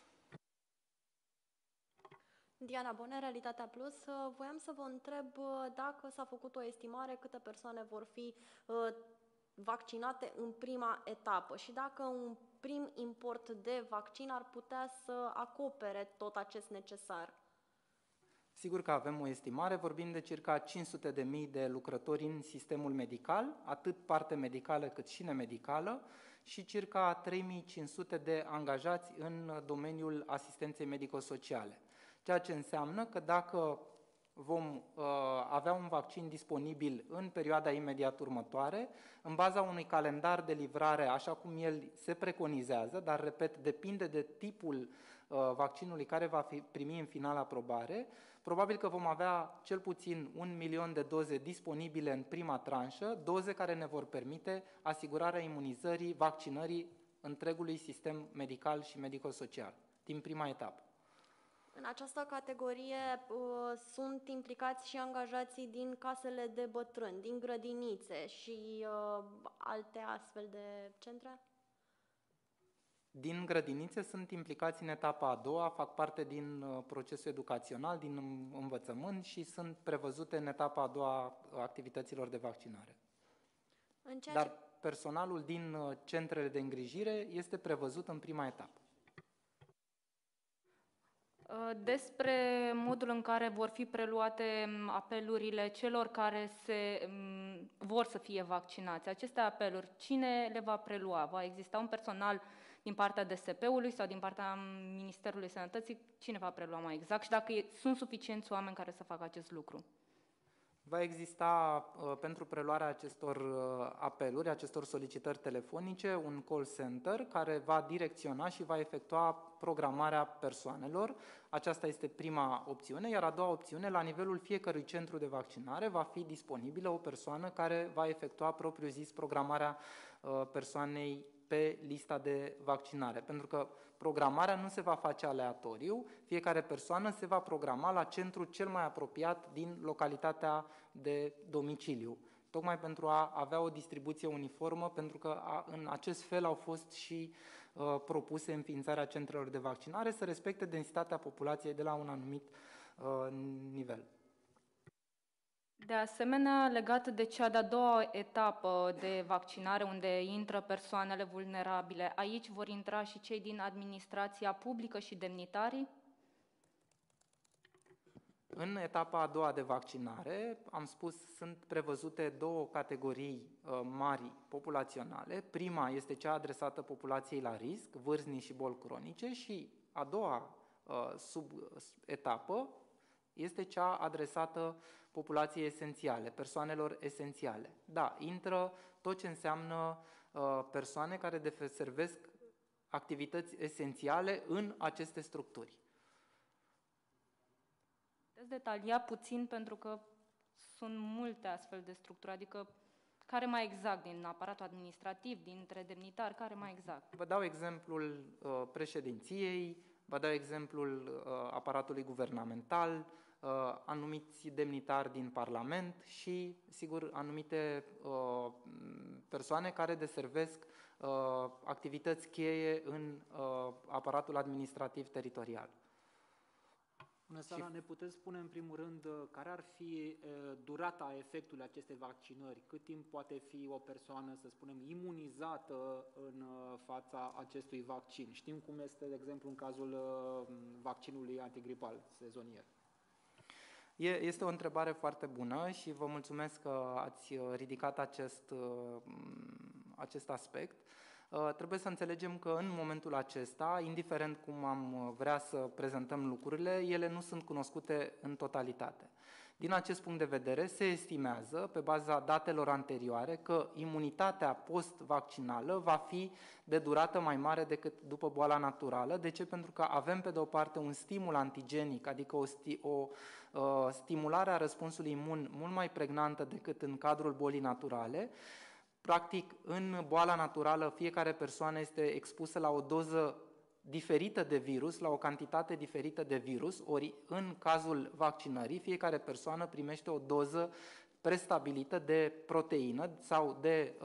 Diana Bone, Realitatea Plus. Voiam să vă întreb dacă s-a făcut o estimare câte persoane vor fi vaccinate în prima etapă și dacă un prim import de vaccin ar putea să acopere tot acest necesar. Sigur că avem o estimare, vorbim de circa 500.000 de lucrători în sistemul medical, atât parte medicală cât și nemedicală, și circa 3.500 de angajați în domeniul asistenței medico-sociale. Ceea ce înseamnă că dacă vom avea un vaccin disponibil în perioada imediat următoare, în baza unui calendar de livrare, așa cum el se preconizează, dar, repet, depinde de tipul vaccinului care va primi în final aprobare, probabil că vom avea cel puțin 1 milion de doze disponibile în prima tranșă, doze care ne vor permite asigurarea imunizării, vaccinării întregului sistem medical și medico-social, din prima etapă. În această categorie sunt implicați și angajații din casele de bătrâni, din grădinițe și alte astfel de centre? Din grădinițe sunt implicați în etapa a doua, fac parte din procesul educațional, din învățământ și sunt prevăzute în etapa a doua activităților de vaccinare. Dar personalul din centrele de îngrijire este prevăzut în prima etapă. Despre modul în care vor fi preluate apelurile celor care vor să fie vaccinați. Aceste apeluri, cine le va prelua? Va exista un personal din partea DSP-ului sau din partea Ministerului Sănătății? Cine va prelua mai exact? Și dacă sunt suficienți oameni care să facă acest lucru? Va exista pentru preluarea acestor apeluri, acestor solicitări telefonice, un call center care va direcționa și va efectua programarea persoanelor. Aceasta este prima opțiune, iar a doua opțiune, la nivelul fiecărui centru de vaccinare va fi disponibilă o persoană care va efectua propriu-zis programarea persoanei pe lista de vaccinare, pentru că programarea nu se va face aleatoriu, fiecare persoană se va programa la centrul cel mai apropiat din localitatea de domiciliu, tocmai pentru a avea o distribuție uniformă, pentru că în acest fel au fost și propuse înființarea centrelor de vaccinare să respecte densitatea populației de la un anumit nivel. De asemenea, legat de cea de-a doua etapă de vaccinare, unde intră persoanele vulnerabile, aici vor intra și cei din administrația publică și demnitarii? În etapa a doua de vaccinare, am spus, sunt prevăzute două categorii mari populaționale. Prima este cea adresată populației la risc, vârstnici și boli cronice, și a doua sub-etapă este cea adresată populației esențiale, persoanelor esențiale. Da, intră tot ce înseamnă persoane care servesc activități esențiale în aceste structuri. Puteți detalia puțin, pentru că sunt multe astfel de structuri, adică care mai exact din aparatul administrativ, dintre demnitari, care mai exact? Vă dau exemplul președinției, vă dau exemplul aparatului guvernamental, anumiți demnitari din Parlament și, sigur, anumite persoane care deservesc activități cheie în aparatul administrativ teritorial. Bună seara, ne puteți spune în primul rând care ar fi durata efectului acestei vaccinări? Cât timp poate fi o persoană, să spunem, imunizată în fața acestui vaccin? Știm cum este, de exemplu, în cazul vaccinului antigripal sezonier. Este o întrebare foarte bună și vă mulțumesc că ați ridicat acest aspect. Trebuie să înțelegem că în momentul acesta, indiferent cum am vrea să prezentăm lucrurile, ele nu sunt cunoscute în totalitate. Din acest punct de vedere, se estimează, pe baza datelor anterioare, că imunitatea post-vaccinală va fi de durată mai mare decât după boala naturală. De ce? Pentru că avem, pe de o parte, un stimul antigenic, adică o stimulare a răspunsului imun mult mai pregnantă decât în cadrul bolii naturale. Practic, în boala naturală, fiecare persoană este expusă la o doză diferită de virus, la o cantitate diferită de virus, ori în cazul vaccinării, fiecare persoană primește o doză prestabilită de proteină sau de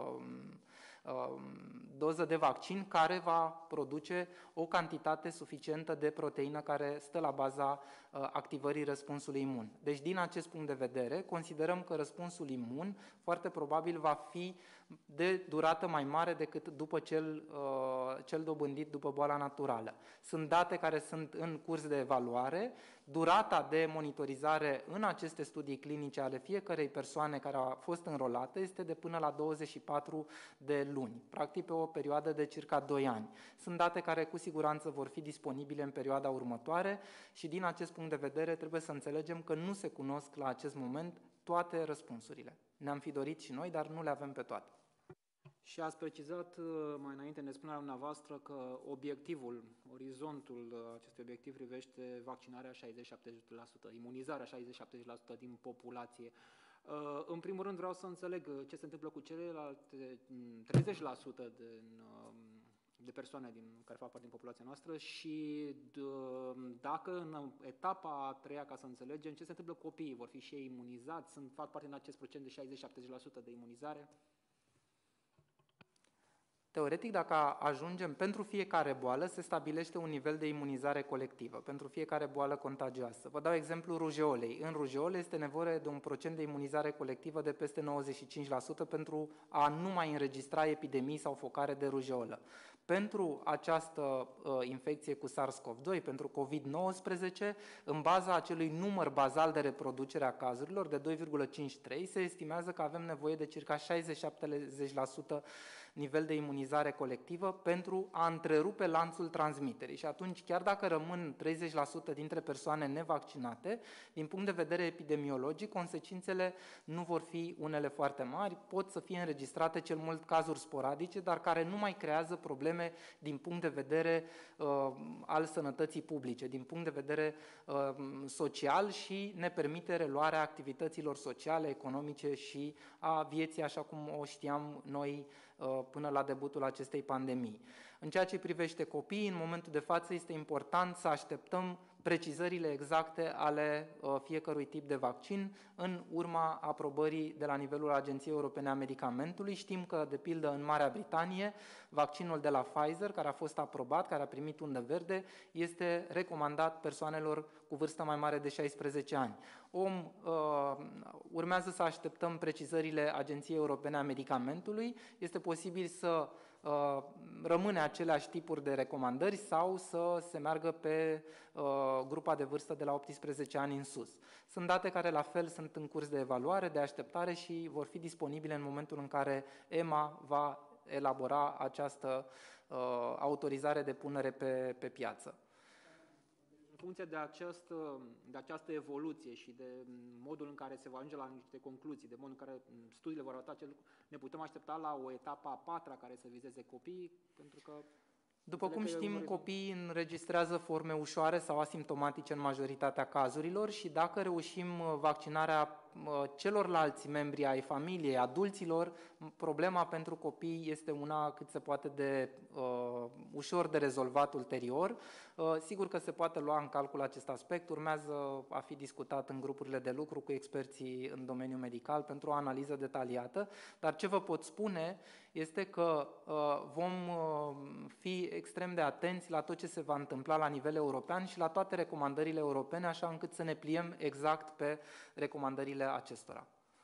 doză de vaccin care va produce o cantitate suficientă de proteină care stă la baza activării răspunsului imun. Deci, din acest punct de vedere, considerăm că răspunsul imun foarte probabil va fi de durată mai mare decât după cel dobândit după boala naturală. Sunt date care sunt în curs de evaluare. Durata de monitorizare în aceste studii clinice ale fiecărei persoane care a fost înrolată este de până la 24 de luni, practic pe o perioadă de circa 2 ani. Sunt date care cu siguranță vor fi disponibile în perioada următoare și din acest punct de vedere trebuie să înțelegem că nu se cunosc la acest moment toate răspunsurile. Ne-am fi dorit și noi, dar nu le avem pe toate. Și ați precizat mai înainte în expunerea dumneavoastră că obiectivul, orizontul acestui obiectiv privește vaccinarea 60-70%, imunizarea 60-70% din populație. În primul rând vreau să înțeleg ce se întâmplă cu celelalte 30% de persoane care fac parte din populația noastră și dacă în etapa a treia, ca să înțelegem, ce se întâmplă cu copiii, vor fi și ei imunizați, fac parte din acest procent de 60-70% de imunizare? Teoretic, dacă ajungem, pentru fiecare boală se stabilește un nivel de imunizare colectivă, pentru fiecare boală contagioasă. Vă dau exemplu rujeolei. În rujeole este nevoie de un procent de imunizare colectivă de peste 95% pentru a nu mai înregistra epidemii sau focare de rujeolă. Pentru această infecție cu SARS-CoV-2, pentru COVID-19, în baza acelui număr bazal de reproducere a cazurilor de 2,53, se estimează că avem nevoie de circa 60-70% nivel de imunizare colectivă pentru a întrerupe lanțul transmiterii. Și atunci, chiar dacă rămân 30% dintre persoane nevaccinate, din punct de vedere epidemiologic, consecințele nu vor fi unele foarte mari, pot să fie înregistrate cel mult cazuri sporadice, dar care nu mai creează probleme din punct de vedere al sănătății publice, din punct de vedere social și ne permite reluarea activităților sociale, economice și a vieții așa cum o știam noi până la debutul acestei pandemii. În ceea ce privește copiii, în momentul de față este important să așteptăm precizările exacte ale fiecărui tip de vaccin în urma aprobării de la nivelul Agenției Europene a Medicamentului. Știm că, de pildă, în Marea Britanie, vaccinul de la Pfizer, care a fost aprobat, care a primit undă verde, este recomandat persoanelor cu vârstă mai mare de 16 ani. Urmează să așteptăm precizările Agenției Europene a Medicamentului. Este posibil să rămâne aceleași tipuri de recomandări sau să se meargă pe grupa de vârstă de la 18 ani în sus. Sunt date care la fel sunt în curs de evaluare, de așteptare și vor fi disponibile în momentul în care EMA va elabora această autorizare de punere pe piață. În funcție de această evoluție și de modul în care se va ajunge la niște concluzii, de modul în care studiile vor arăta acest lucru, ne putem aștepta la o etapă a patra care să vizeze copiii, pentru că... După cum știm, copiii înregistrează forme ușoare sau asimptomatice în majoritatea cazurilor și dacă reușim vaccinarea celorlalți membri ai familiei, adulților, problema pentru copii este una cât se poate de ușor de rezolvat ulterior. Sigur că se poate lua în calcul acest aspect, urmează a fi discutat în grupurile de lucru cu experții în domeniul medical pentru o analiză detaliată, dar ce vă pot spune este că vom fi extrem de atenți la tot ce se va întâmpla la nivel european și la toate recomandările europene, așa încât să ne pliem exact pe recomandările acestora.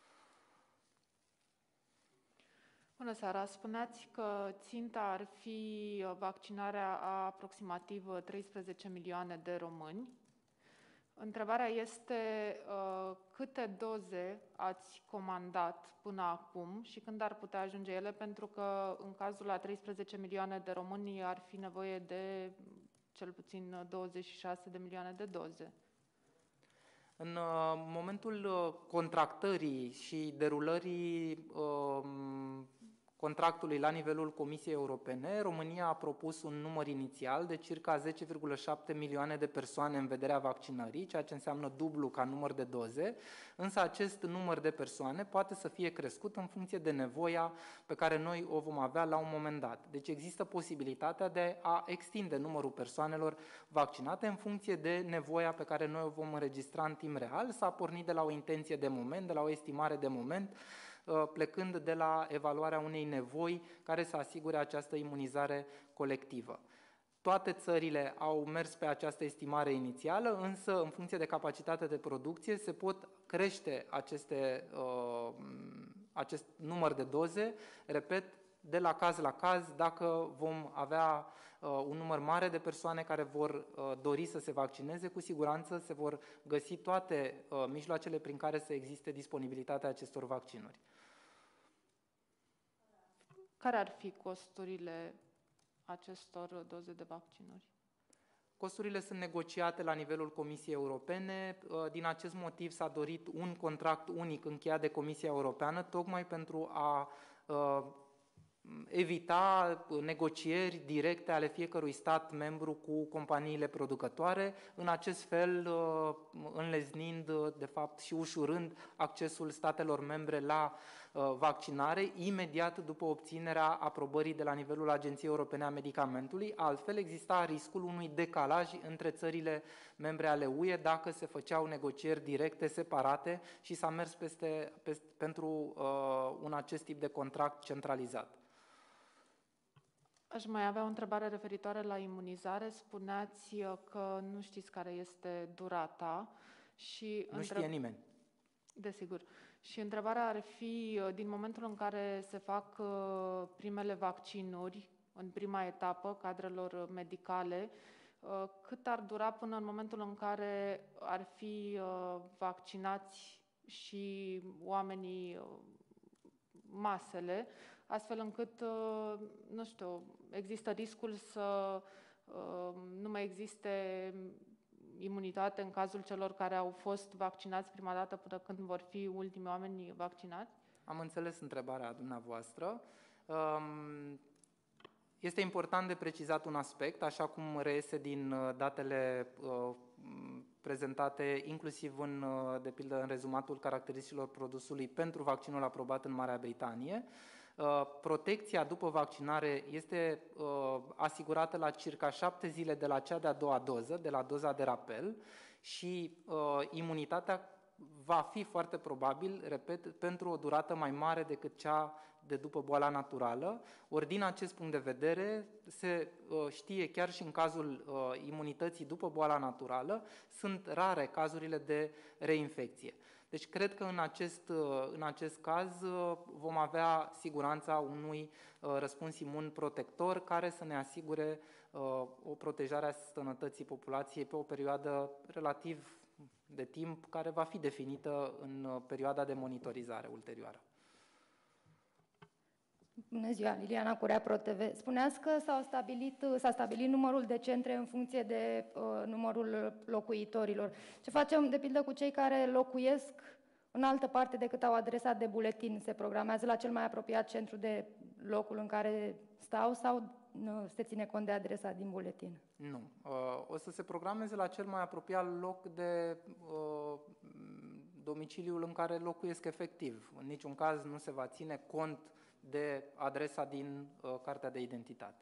Bună seara! Spuneați că ținta ar fi vaccinarea a aproximativ 13 milioane de români. Întrebarea este câte doze ați comandat până acum și când ar putea ajunge ele, pentru că în cazul la 13 milioane de români ar fi nevoie de cel puțin 26 de milioane de doze. În momentul contractării și derulării contractului la nivelul Comisiei Europene, România a propus un număr inițial de circa 10,7 milioane de persoane în vederea vaccinării, ceea ce înseamnă dublu ca număr de doze, însă acest număr de persoane poate să fie crescut în funcție de nevoia pe care noi o vom avea la un moment dat. Deci există posibilitatea de a extinde numărul persoanelor vaccinate în funcție de nevoia pe care noi o vom înregistra în timp real. S-a pornit de la o intenție de moment, de la o estimare de moment, plecând de la evaluarea unei nevoi care să asigure această imunizare colectivă. Toate țările au mers pe această estimare inițială, însă în funcție de capacitate de producție se pot crește acest număr de doze, repet, de la caz la caz, dacă vom avea un număr mare de persoane care vor dori să se vaccineze, cu siguranță se vor găsi toate mijloacele prin care să existe disponibilitatea acestor vaccinuri. Care ar fi costurile acestor doze de vaccinuri? Costurile sunt negociate la nivelul Comisiei Europene. Din acest motiv s-a dorit un contract unic încheiat de Comisia Europeană, tocmai pentru a evita negocieri directe ale fiecărui stat membru cu companiile producătoare, în acest fel înleznind, de fapt, și ușurând accesul statelor membre la vaccinare imediat după obținerea aprobării de la nivelul Agenției Europene a Medicamentului. Altfel exista riscul unui decalaj între țările membre ale UE dacă se făceau negocieri directe, separate și s-a mers pentru un acest tip de contract centralizat. Aș mai avea o întrebare referitoare la imunizare. Spuneați că nu știți care este durata și... Nu știe nimeni. Desigur. Și întrebarea ar fi, din momentul în care se fac primele vaccinuri, în prima etapă, cadrelor medicale, cât ar dura până în momentul în care ar fi vaccinați și oamenii, masele, astfel încât, nu știu, există riscul să nu mai existe imunitate în cazul celor care au fost vaccinați prima dată până când vor fi ultimii oameni vaccinați? Am înțeles întrebarea dumneavoastră. Este important de precizat un aspect, așa cum reiese din datele prezentate inclusiv de pildă în rezumatul caracteristicilor produsului pentru vaccinul aprobat în Marea Britanie. Protecția după vaccinare este asigurată la circa 7 zile de la cea de-a doua doză, de la doza de rapel, și imunitatea va fi foarte probabil, repet, pentru o durată mai mare decât cea de după boala naturală. Ori din acest punct de vedere se știe chiar și în cazul imunității după boala naturală, sunt rare cazurile de reinfecție. Deci cred că în acest caz vom avea siguranța unui răspuns imun protector care să ne asigure o protejare a sănătății populației pe o perioadă relativ de timp care va fi definită în perioada de monitorizare ulterioară. Bună ziua, Liliana Curea, ProTV. Spuneați că s-a stabilit numărul de centre în funcție de numărul locuitorilor. Ce facem, de pildă, cu cei care locuiesc în altă parte decât au adresa de buletin? Se programează la cel mai apropiat centru de locul în care stau sau nu se ține cont de adresa din buletin? Nu. O să se programeze la cel mai apropiat loc de domiciliul în care locuiesc efectiv. În niciun caz nu se va ține cont de adresa din cartea de identitate.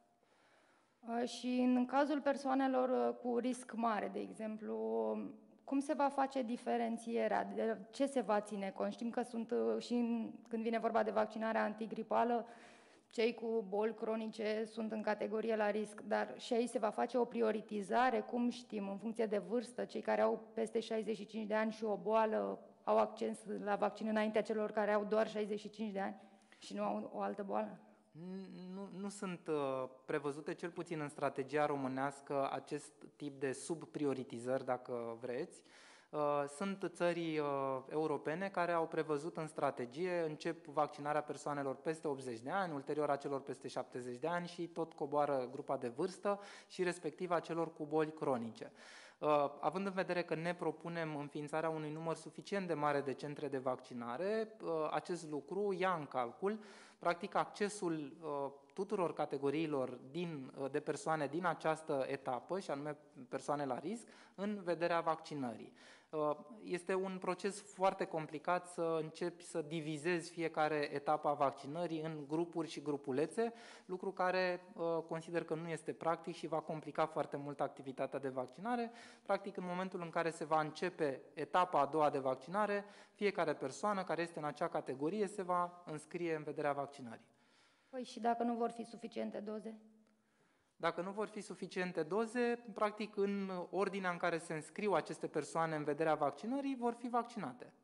Și în cazul persoanelor cu risc mare, de exemplu, cum se va face diferențierea? De ce se va ține cont? Știm că sunt când vine vorba de vaccinarea antigripală, cei cu boli cronice sunt în categorie la risc, dar și aici se va face o prioritizare, cum știm, în funcție de vârstă, cei care au peste 65 de ani și o boală au acces la vaccin înaintea celor care au doar 65 de ani și nu au o altă boală? Nu sunt prevăzute, cel puțin în strategia românească, acest tip de subprioritizări, dacă vreți. Sunt țări europene care au prevăzut în strategie, încep vaccinarea persoanelor peste 80 de ani, ulterior a celor peste 70 de ani și tot coboară grupa de vârstă și respectiv a celor cu boli cronice. Având în vedere că ne propunem înființarea unui număr suficient de mare de centre de vaccinare, acest lucru ia în calcul practic accesul tuturor categoriilor de persoane din această etapă, și anume persoane la risc, în vederea vaccinării. Este un proces foarte complicat să începi să divizezi fiecare etapă a vaccinării în grupuri și grupulețe, lucru care consider că nu este practic și va complica foarte mult activitatea de vaccinare. Practic, în momentul în care se va începe etapa a doua de vaccinare, fiecare persoană care este în acea categorie se va înscrie în vederea vaccinării. Păi și dacă nu vor fi suficiente doze? Dacă nu vor fi suficiente doze, practic în ordinea în care se înscriu aceste persoane în vederea vaccinării, vor fi vaccinate.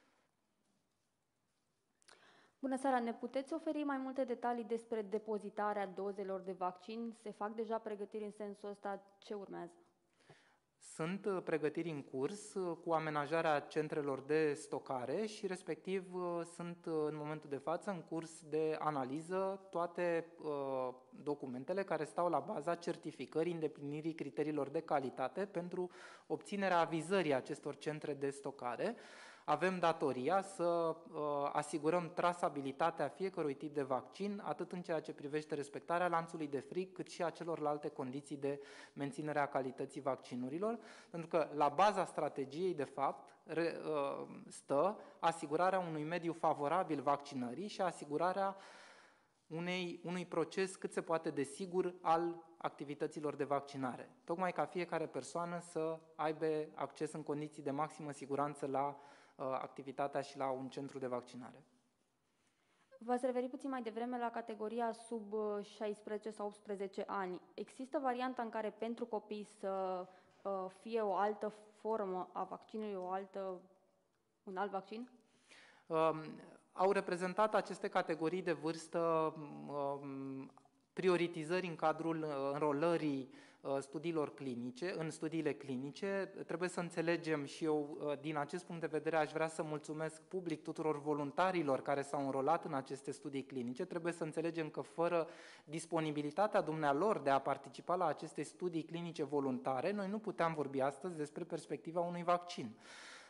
Bună seara! Ne puteți oferi mai multe detalii despre depozitarea dozelor de vaccin? Se fac deja pregătiri în sensul ăsta? Ce urmează? Sunt pregătiri în curs cu amenajarea centrelor de stocare și respectiv sunt în momentul de față în curs de analiză toate documentele care stau la baza certificării îndeplinirii criteriilor de calitate pentru obținerea avizării acestor centre de stocare. Avem datoria să asigurăm trasabilitatea fiecărui tip de vaccin, atât în ceea ce privește respectarea lanțului de frig, cât și a celorlalte condiții de menținere a calității vaccinurilor, pentru că la baza strategiei, de fapt, stă asigurarea unui mediu favorabil vaccinării și asigurarea unui proces cât se poate de sigur al activităților de vaccinare, tocmai ca fiecare persoană să aibă acces în condiții de maximă siguranță la activitatea și la un centru de vaccinare. V-ați referit puțin mai devreme la categoria sub 16 sau 18 ani. Există varianta în care pentru copii să fie o altă formă a vaccinului, un alt vaccin? Au reprezentat aceste categorii de vârstă prioritizări în cadrul înrolării în studiile clinice. Trebuie să înțelegem și eu, din acest punct de vedere, aș vrea să mulțumesc public tuturor voluntarilor care s-au înrolat în aceste studii clinice. Trebuie să înțelegem că fără disponibilitatea dumnealor de a participa la aceste studii clinice voluntare, noi nu puteam vorbi astăzi despre perspectiva unui vaccin.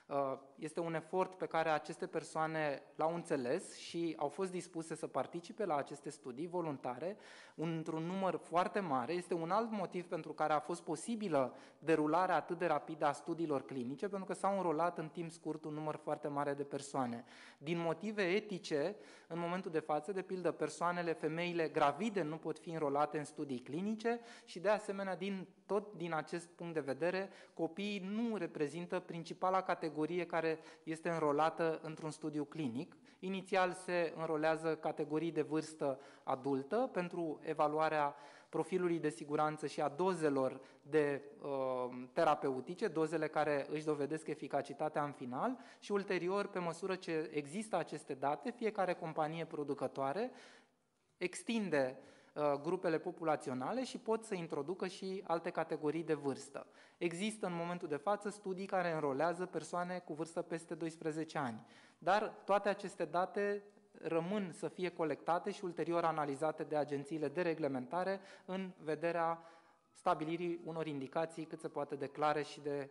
Este un efort pe care aceste persoane l-au înțeles și au fost dispuse să participe la aceste studii voluntare într-un număr foarte mare. Este un alt motiv pentru care a fost posibilă derularea atât de rapidă a studiilor clinice, pentru că s-au înrolat în timp scurt un număr foarte mare de persoane. Din motive etice, în momentul de față, de pildă, persoanele, femeile gravide nu pot fi înrolate în studii clinice și, de asemenea, tot din acest punct de vedere, copiii nu reprezintă principala categorie care este înrolată într-un studiu clinic. Inițial se înrolează categorii de vârstă adultă pentru evaluarea profilului de siguranță și a dozelor terapeutice, dozele care își dovedesc eficacitatea în final și ulterior, pe măsură ce există aceste date, fiecare companie producătoare extinde grupele populaționale și pot să introducă și alte categorii de vârstă. Există în momentul de față studii care înrolează persoane cu vârstă peste 12 ani, dar toate aceste date rămân să fie colectate și ulterior analizate de agențiile de reglementare în vederea stabilirii unor indicații cât se poate de clare și de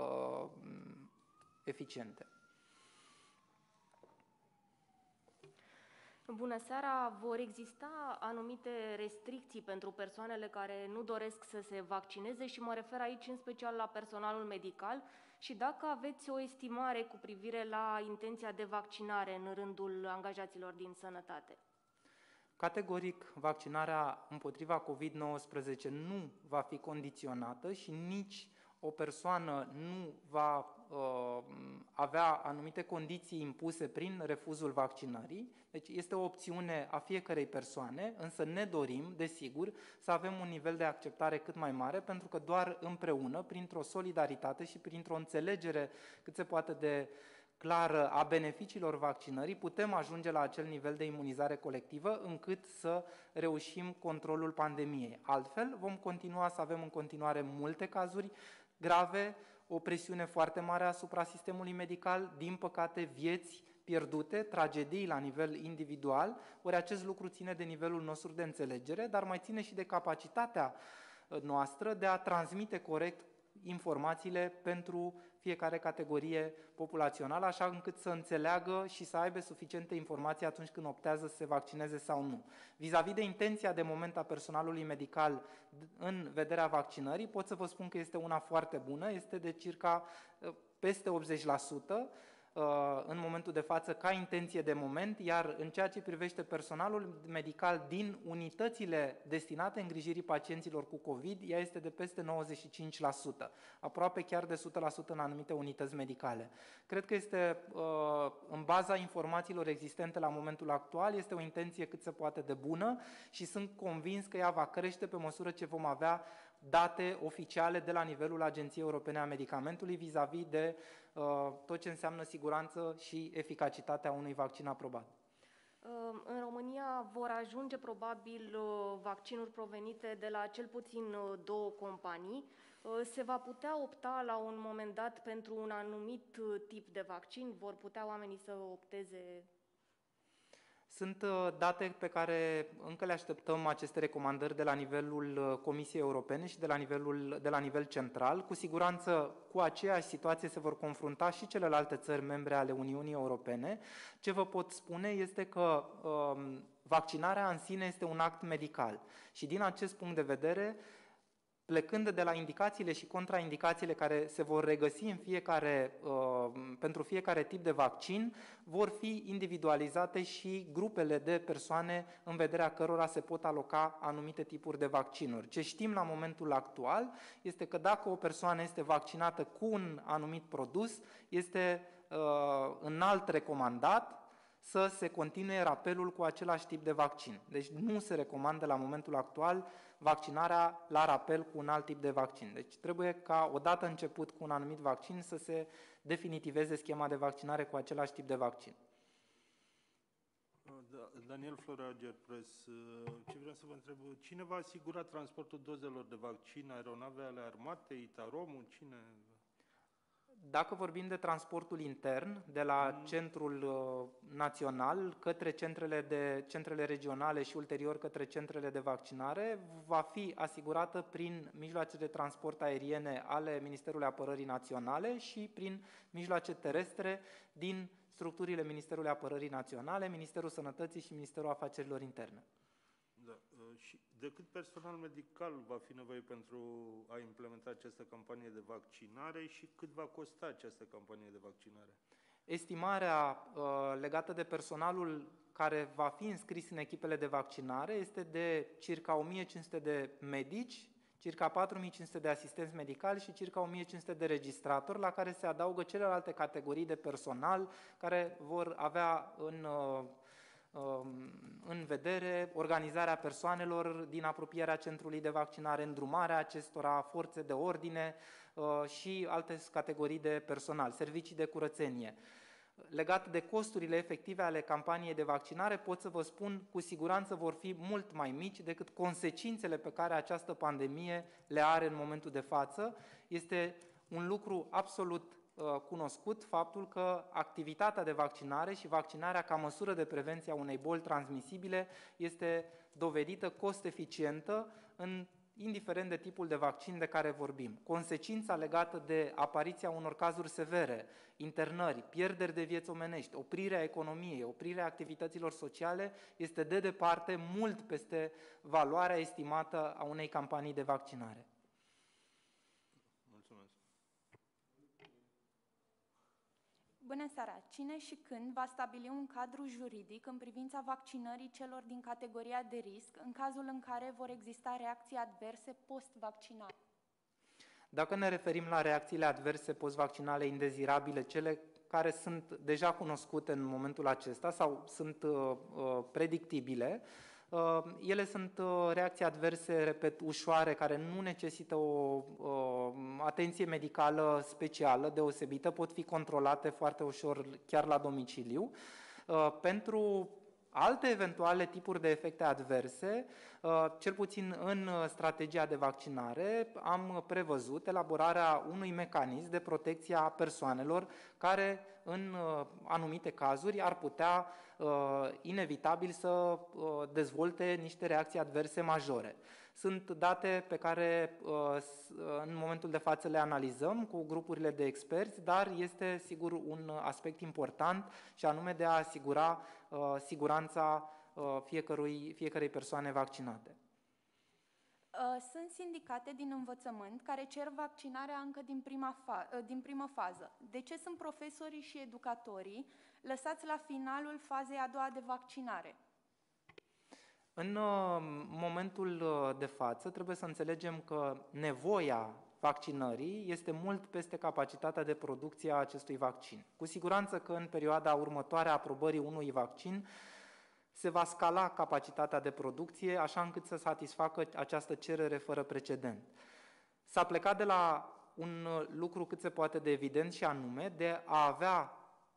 eficiente. Bună seara! Vor exista anumite restricții pentru persoanele care nu doresc să se vaccineze și mă refer aici în special la personalul medical și dacă aveți o estimare cu privire la intenția de vaccinare în rândul angajaților din sănătate. Categoric, vaccinarea împotriva COVID-19 nu va fi condiționată și nici o persoană nu va avea anumite condiții impuse prin refuzul vaccinării. Deci este o opțiune a fiecărei persoane, însă ne dorim, desigur, să avem un nivel de acceptare cât mai mare, pentru că doar împreună, printr-o solidaritate și printr-o înțelegere cât se poate de clară a beneficiilor vaccinării, putem ajunge la acel nivel de imunizare colectivă încât să reușim controlul pandemiei. Altfel, vom continua să avem în continuare multe cazuri grave, o presiune foarte mare asupra sistemului medical, din păcate vieți pierdute, tragedii la nivel individual, ori acest lucru ține de nivelul nostru de înțelegere, dar mai ține și de capacitatea noastră de a transmite corect informațiile pentru fiecare categorie populațională, așa încât să înțeleagă și să aibă suficiente informații atunci când optează să se vaccineze sau nu. Vis-a-vis de intenția de moment a personalului medical în vederea vaccinării, pot să vă spun că este una foarte bună, este de circa peste 80%, în momentul de față ca intenție de moment, iar în ceea ce privește personalul medical din unitățile destinate îngrijirii pacienților cu COVID, ea este de peste 95%, aproape chiar de 100% în anumite unități medicale. Cred că este, în baza informațiilor existente la momentul actual, este o intenție cât se poate de bună și sunt convins că ea va crește pe măsură ce vom avea date oficiale de la nivelul Agenției Europene a Medicamentului vis-a-vis de tot ce înseamnă siguranță și eficacitatea unui vaccin aprobat. În România vor ajunge probabil vaccinuri provenite de la cel puțin 2 companii. Se va putea opta la un moment dat pentru un anumit tip de vaccin? Vor putea oamenii să opteze? Sunt date pe care încă le așteptăm, aceste recomandări de la nivelul Comisiei Europene și de la nivel central. Cu siguranță cu aceeași situație se vor confrunta și celelalte țări membre ale Uniunii Europene. Ce vă pot spune este că vaccinarea în sine este un act medical și din acest punct de vedere, plecând de la indicațiile și contraindicațiile care se vor regăsi în pentru fiecare tip de vaccin, vor fi individualizate și grupele de persoane în vederea cărora se pot aloca anumite tipuri de vaccinuri. Ce știm la momentul actual este că dacă o persoană este vaccinată cu un anumit produs, este înalt recomandat să se continue rapelul cu același tip de vaccin. Deci nu se recomandă la momentul actual vaccinarea la rapel cu un alt tip de vaccin. Deci trebuie ca odată început cu un anumit vaccin să se definitiveze schema de vaccinare cu același tip de vaccin. Daniel Florager, Press. Ce vreau să vă întreb, cine va asigura transportul dozelor de vaccin? Aeronavele ale armatei, Itaromul, cine? Dacă vorbim de transportul intern, de la centrul național către centrele regionale și ulterior către centrele de vaccinare, va fi asigurată prin mijloace de transport aeriene ale Ministerului Apărării Naționale și prin mijloace terestre din structurile Ministerului Apărării Naționale, Ministerul Sănătății și Ministerul Afacerilor Interne. Da. Și de cât personal medical va fi nevoie pentru a implementa această campanie de vaccinare și cât va costa această campanie de vaccinare? Estimarea legată de personalul care va fi înscris în echipele de vaccinare este de circa 1500 de medici, circa 4500 de asistenți medicali și circa 1500 de registratori, la care se adaugă celelalte categorii de personal care vor avea în vedere organizarea persoanelor din apropierea centrului de vaccinare, îndrumarea acestora, forțe de ordine și alte categorii de personal, servicii de curățenie. Legat de costurile efective ale campaniei de vaccinare, pot să vă spun, cu siguranță vor fi mult mai mici decât consecințele pe care această pandemie le are în momentul de față. Este un lucru absolut cunoscut faptul că activitatea de vaccinare și vaccinarea ca măsură de prevenție a unei boli transmisibile este dovedită cost-eficientă indiferent de tipul de vaccin de care vorbim. Consecința legată de apariția unor cazuri severe, internări, pierderi de vieți omenești, oprirea economiei, oprirea activităților sociale, este de departe mult peste valoarea estimată a unei campanii de vaccinare. Bună seara! Cine și când va stabili un cadru juridic în privința vaccinării celor din categoria de risc, în cazul în care vor exista reacții adverse post-vaccinare? Dacă ne referim la reacțiile adverse post-vaccinale indezirabile, cele care sunt deja cunoscute în momentul acesta sau sunt predictibile, ele sunt reacții adverse, repet, ușoare, care nu necesită o atenție medicală specială, deosebită, pot fi controlate foarte ușor chiar la domiciliu. Pentru alte eventuale tipuri de efecte adverse, cel puțin în strategia de vaccinare, am prevăzut elaborarea unui mecanism de protecție a persoanelor care în anumite cazuri ar putea inevitabil să dezvolte niște reacții adverse majore. Sunt date pe care în momentul de față le analizăm cu grupurile de experți, dar este sigur un aspect important și anume de a asigura siguranța fiecărei persoane vaccinate. Sunt sindicate din învățământ care cer vaccinarea încă din primă fază. De ce sunt profesorii și educatorii lăsați la finalul fazei a doua de vaccinare? În momentul de față trebuie să înțelegem că nevoia vaccinării este mult peste capacitatea de producție a acestui vaccin. Cu siguranță că în perioada următoare a aprobării unui vaccin se va scala capacitatea de producție așa încât să satisfacă această cerere fără precedent. S-a plecat de la un lucru cât se poate de evident și anume de a avea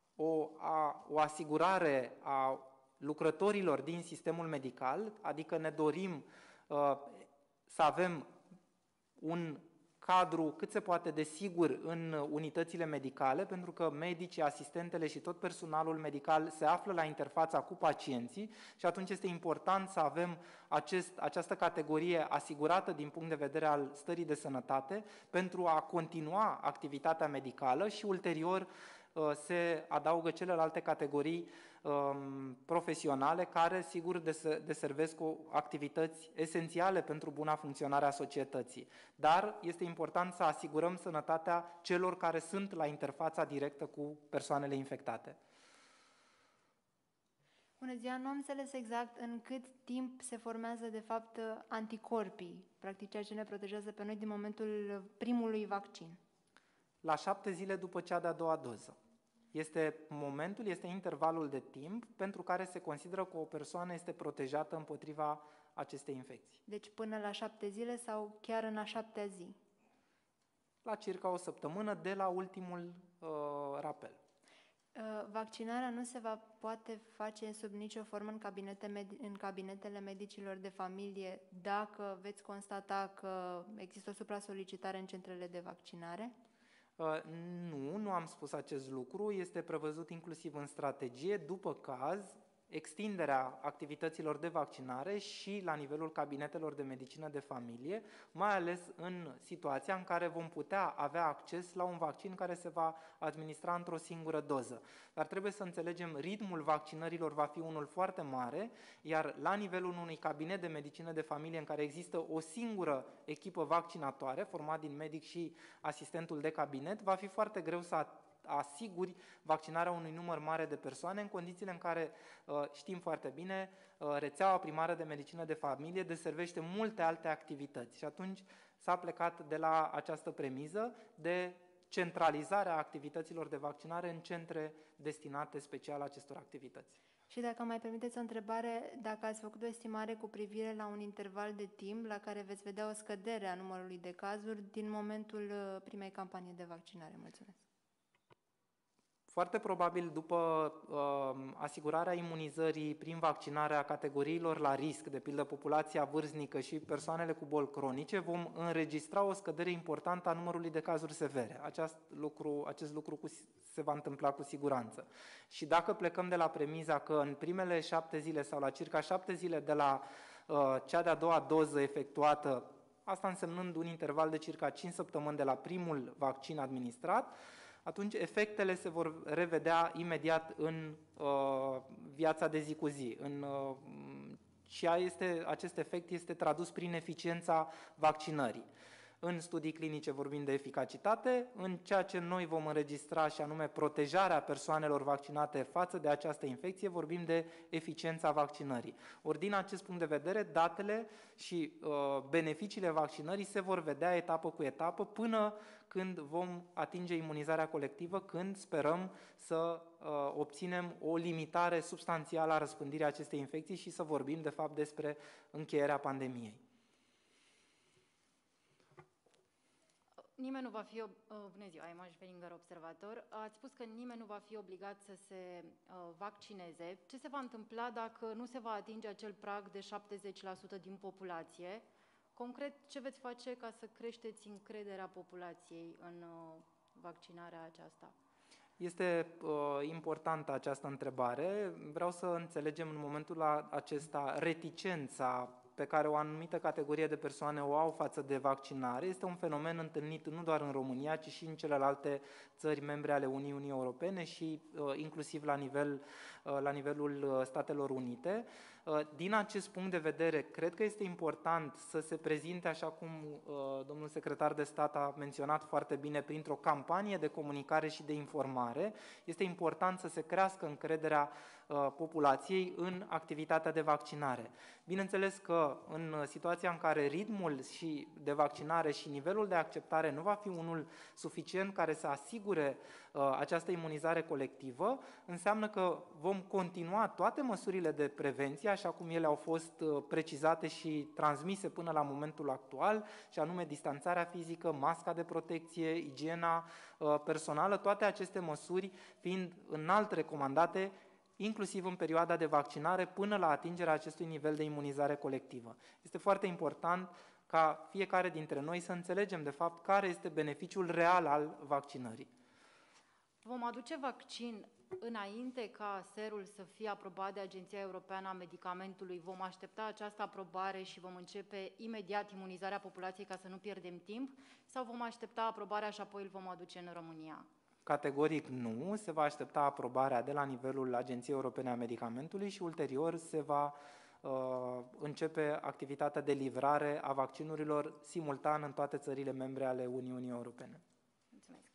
o asigurare a lucrătorilor din sistemul medical, adică ne dorim să avem un cadru cât se poate de sigur în unitățile medicale, pentru că medicii, asistentele și tot personalul medical se află la interfața cu pacienții și atunci este important să avem această categorie asigurată din punct de vedere al stării de sănătate pentru a continua activitatea medicală și ulterior se adaugă celelalte categorii profesionale care, sigur, deservesc activități esențiale pentru buna funcționare a societății. Dar este important să asigurăm sănătatea celor care sunt la interfața directă cu persoanele infectate. Bună ziua, nu am înțeles exact în cât timp se formează, de fapt, anticorpii, practic ceea ce ne protejează pe noi din momentul primului vaccin. La 7 zile după cea de-a doua doză. Este intervalul de timp pentru care se consideră că o persoană este protejată împotriva acestei infecții. Deci până la 7 zile sau chiar în a 7-a zi? La circa o săptămână de la ultimul rapel. Vaccinarea nu se va poate face sub nicio formă în cabinetele medicilor de familie dacă veți constata că există o supra-solicitare în centrele de vaccinare? Nu am spus acest lucru, este prevăzut inclusiv în strategie, după caz, extinderea activităților de vaccinare și la nivelul cabinetelor de medicină de familie, mai ales în situația în care vom putea avea acces la un vaccin care se va administra într-o singură doză. Dar trebuie să înțelegem, ritmul vaccinărilor va fi unul foarte mare, iar la nivelul unui cabinet de medicină de familie în care există o singură echipă vaccinatoare, format din medic și asistentul de cabinet, va fi foarte greu să asiguri vaccinarea unui număr mare de persoane în condițiile în care, știm foarte bine, rețeaua primară de medicină de familie deservește multe alte activități și atunci s-a plecat de la această premiză de centralizarea activităților de vaccinare în centre destinate special acestor activități. Și dacă mai permiteți o întrebare, dacă ați făcut o estimare cu privire la un interval de timp la care veți vedea o scădere a numărului de cazuri din momentul primei campanii de vaccinare? Mulțumesc! Foarte probabil, după asigurarea imunizării prin vaccinarea categoriilor la risc, de pildă populația vârstnică și persoanele cu boli cronice, vom înregistra o scădere importantă a numărului de cazuri severe. Acest lucru se va întâmpla cu siguranță. Și dacă plecăm de la premiza că în primele 7 zile sau la circa 7 zile de la cea de-a doua doză efectuată, asta însemnând un interval de circa 5 săptămâni de la primul vaccin administrat, atunci efectele se vor revedea imediat în viața de zi cu zi. Și acest efect este tradus prin eficiența vaccinării. În studii clinice vorbim de eficacitate, în ceea ce noi vom înregistra și anume protejarea persoanelor vaccinate față de această infecție, vorbim de eficiența vaccinării. Ori din acest punct de vedere, datele și beneficiile vaccinării se vor vedea etapă cu etapă până când vom atinge imunizarea colectivă, când sperăm să obținem o limitare substanțială a răspândirii acestei infecții și să vorbim de fapt despre încheierea pandemiei. Nimeni nu va fi, bună ziua, Emma Schweringer, observator. Ați spus că nimeni nu va fi obligat să se vaccineze. Ce se va întâmpla dacă nu se va atinge acel prag de 70% din populație? Concret, ce veți face ca să creșteți încrederea populației în vaccinarea aceasta? Este importantă această întrebare. Vreau să înțelegem în momentul acesta reticența pe care o anumită categorie de persoane o au față de vaccinare. Este un fenomen întâlnit nu doar în România, ci și în celelalte țări membre ale Uniunii Europene și inclusiv la nivelul Statelor Unite. Din acest punct de vedere, cred că este important să se prezinte, așa cum domnul secretar de stat a menționat foarte bine, printr-o campanie de comunicare și de informare. Este important să se crească încrederea populației în activitatea de vaccinare. Bineînțeles că în situația în care ritmul și de vaccinare și nivelul de acceptare nu va fi unul suficient care să asigure această imunizare colectivă, înseamnă că vom continua toate măsurile de prevenție, așa cum ele au fost precizate și transmise până la momentul actual, și anume distanțarea fizică, masca de protecție, igiena personală, toate aceste măsuri fiind înalt recomandate, inclusiv în perioada de vaccinare, până la atingerea acestui nivel de imunizare colectivă. Este foarte important ca fiecare dintre noi să înțelegem, de fapt, care este beneficiul real al vaccinării. Vom aduce vaccin înainte ca serul să fie aprobat de Agenția Europeană a Medicamentului? Vom aștepta această aprobare și vom începe imediat imunizarea populației ca să nu pierdem timp? Sau vom aștepta aprobarea și apoi îl vom aduce în România? Categoric nu, se va aștepta aprobarea de la nivelul Agenției Europene a Medicamentului și ulterior se va începe activitatea de livrare a vaccinurilor simultan în toate țările membre ale Uniunii Europene. Mulțumesc.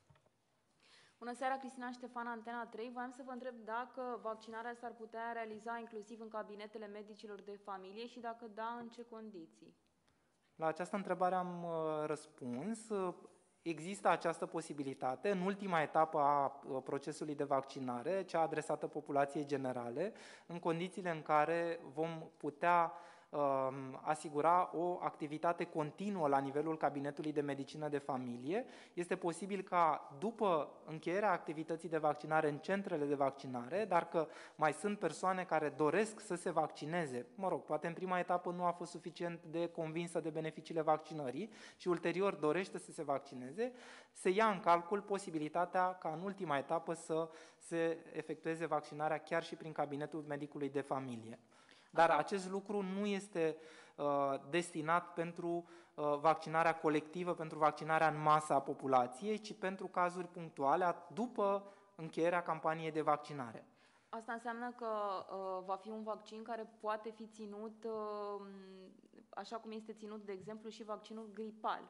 Bună seara, Cristina Ștefan, Antena 3. Voiam să vă întreb dacă vaccinarea s-ar putea realiza inclusiv în cabinetele medicilor de familie și dacă da, în ce condiții? La această întrebare am răspuns. Există această posibilitate în ultima etapă a procesului de vaccinare, cea adresată populației generale, în condițiile în care vom putea asigura o activitate continuă la nivelul cabinetului de medicină de familie. Este posibil ca după încheierea activității de vaccinare în centrele de vaccinare, dar că mai sunt persoane care doresc să se vaccineze, poate în prima etapă nu a fost suficient de convinsă de beneficiile vaccinării și ulterior dorește să se vaccineze, se ia în calcul posibilitatea ca în ultima etapă să se efectueze vaccinarea chiar și prin cabinetul medicului de familie. Dar acest lucru nu este destinat pentru vaccinarea colectivă, pentru vaccinarea în masă a populației, ci pentru cazuri punctuale după încheierea campaniei de vaccinare. Asta înseamnă că va fi un vaccin care poate fi ținut așa cum este ținut, de exemplu, și vaccinul gripal.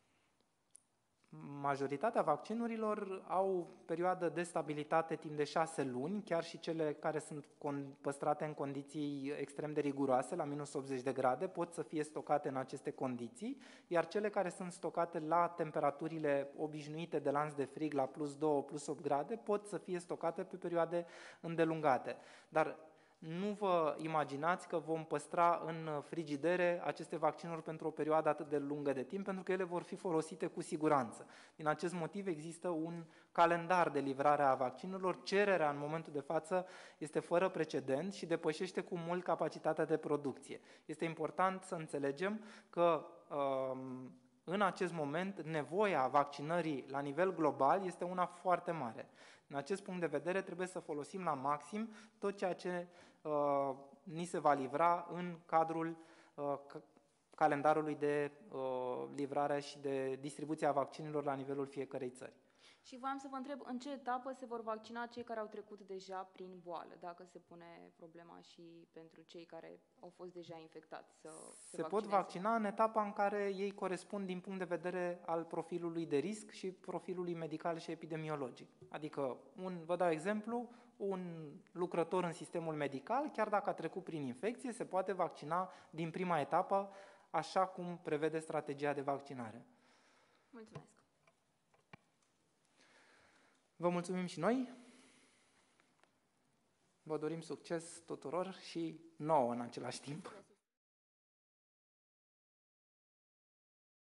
Majoritatea vaccinurilor au perioadă de stabilitate timp de 6 luni, chiar și cele care sunt păstrate în condiții extrem de riguroase, la minus 80 de grade, pot să fie stocate în aceste condiții, iar cele care sunt stocate la temperaturile obișnuite de lanț de frig, la plus 2, plus 8 grade, pot să fie stocate pe perioade îndelungate. Dar nu vă imaginați că vom păstra în frigidere aceste vaccinuri pentru o perioadă atât de lungă de timp, pentru că ele vor fi folosite cu siguranță. Din acest motiv există un calendar de livrare a vaccinurilor. Cererea în momentul de față este fără precedent și depășește cu mult capacitatea de producție. Este important să înțelegem că în acest moment nevoia vaccinării la nivel global este una foarte mare. Din acest punct de vedere trebuie să folosim la maxim tot ceea ce ni se va livra în cadrul calendarului de livrare și de distribuție a vaccinurilor la nivelul fiecărei țări. Și voiam să vă întreb în ce etapă se vor vaccina cei care au trecut deja prin boală, dacă se pune problema și pentru cei care au fost deja infectați să se pot vaccina în etapa în care ei corespund din punct de vedere al profilului de risc și profilului medical și epidemiologic. Adică, vă dau exemplu, un lucrător în sistemul medical, chiar dacă a trecut prin infecție, se poate vaccina din prima etapă, așa cum prevede strategia de vaccinare. Mulțumesc! Vă mulțumim și noi, vă dorim succes tuturor și nouă în același timp.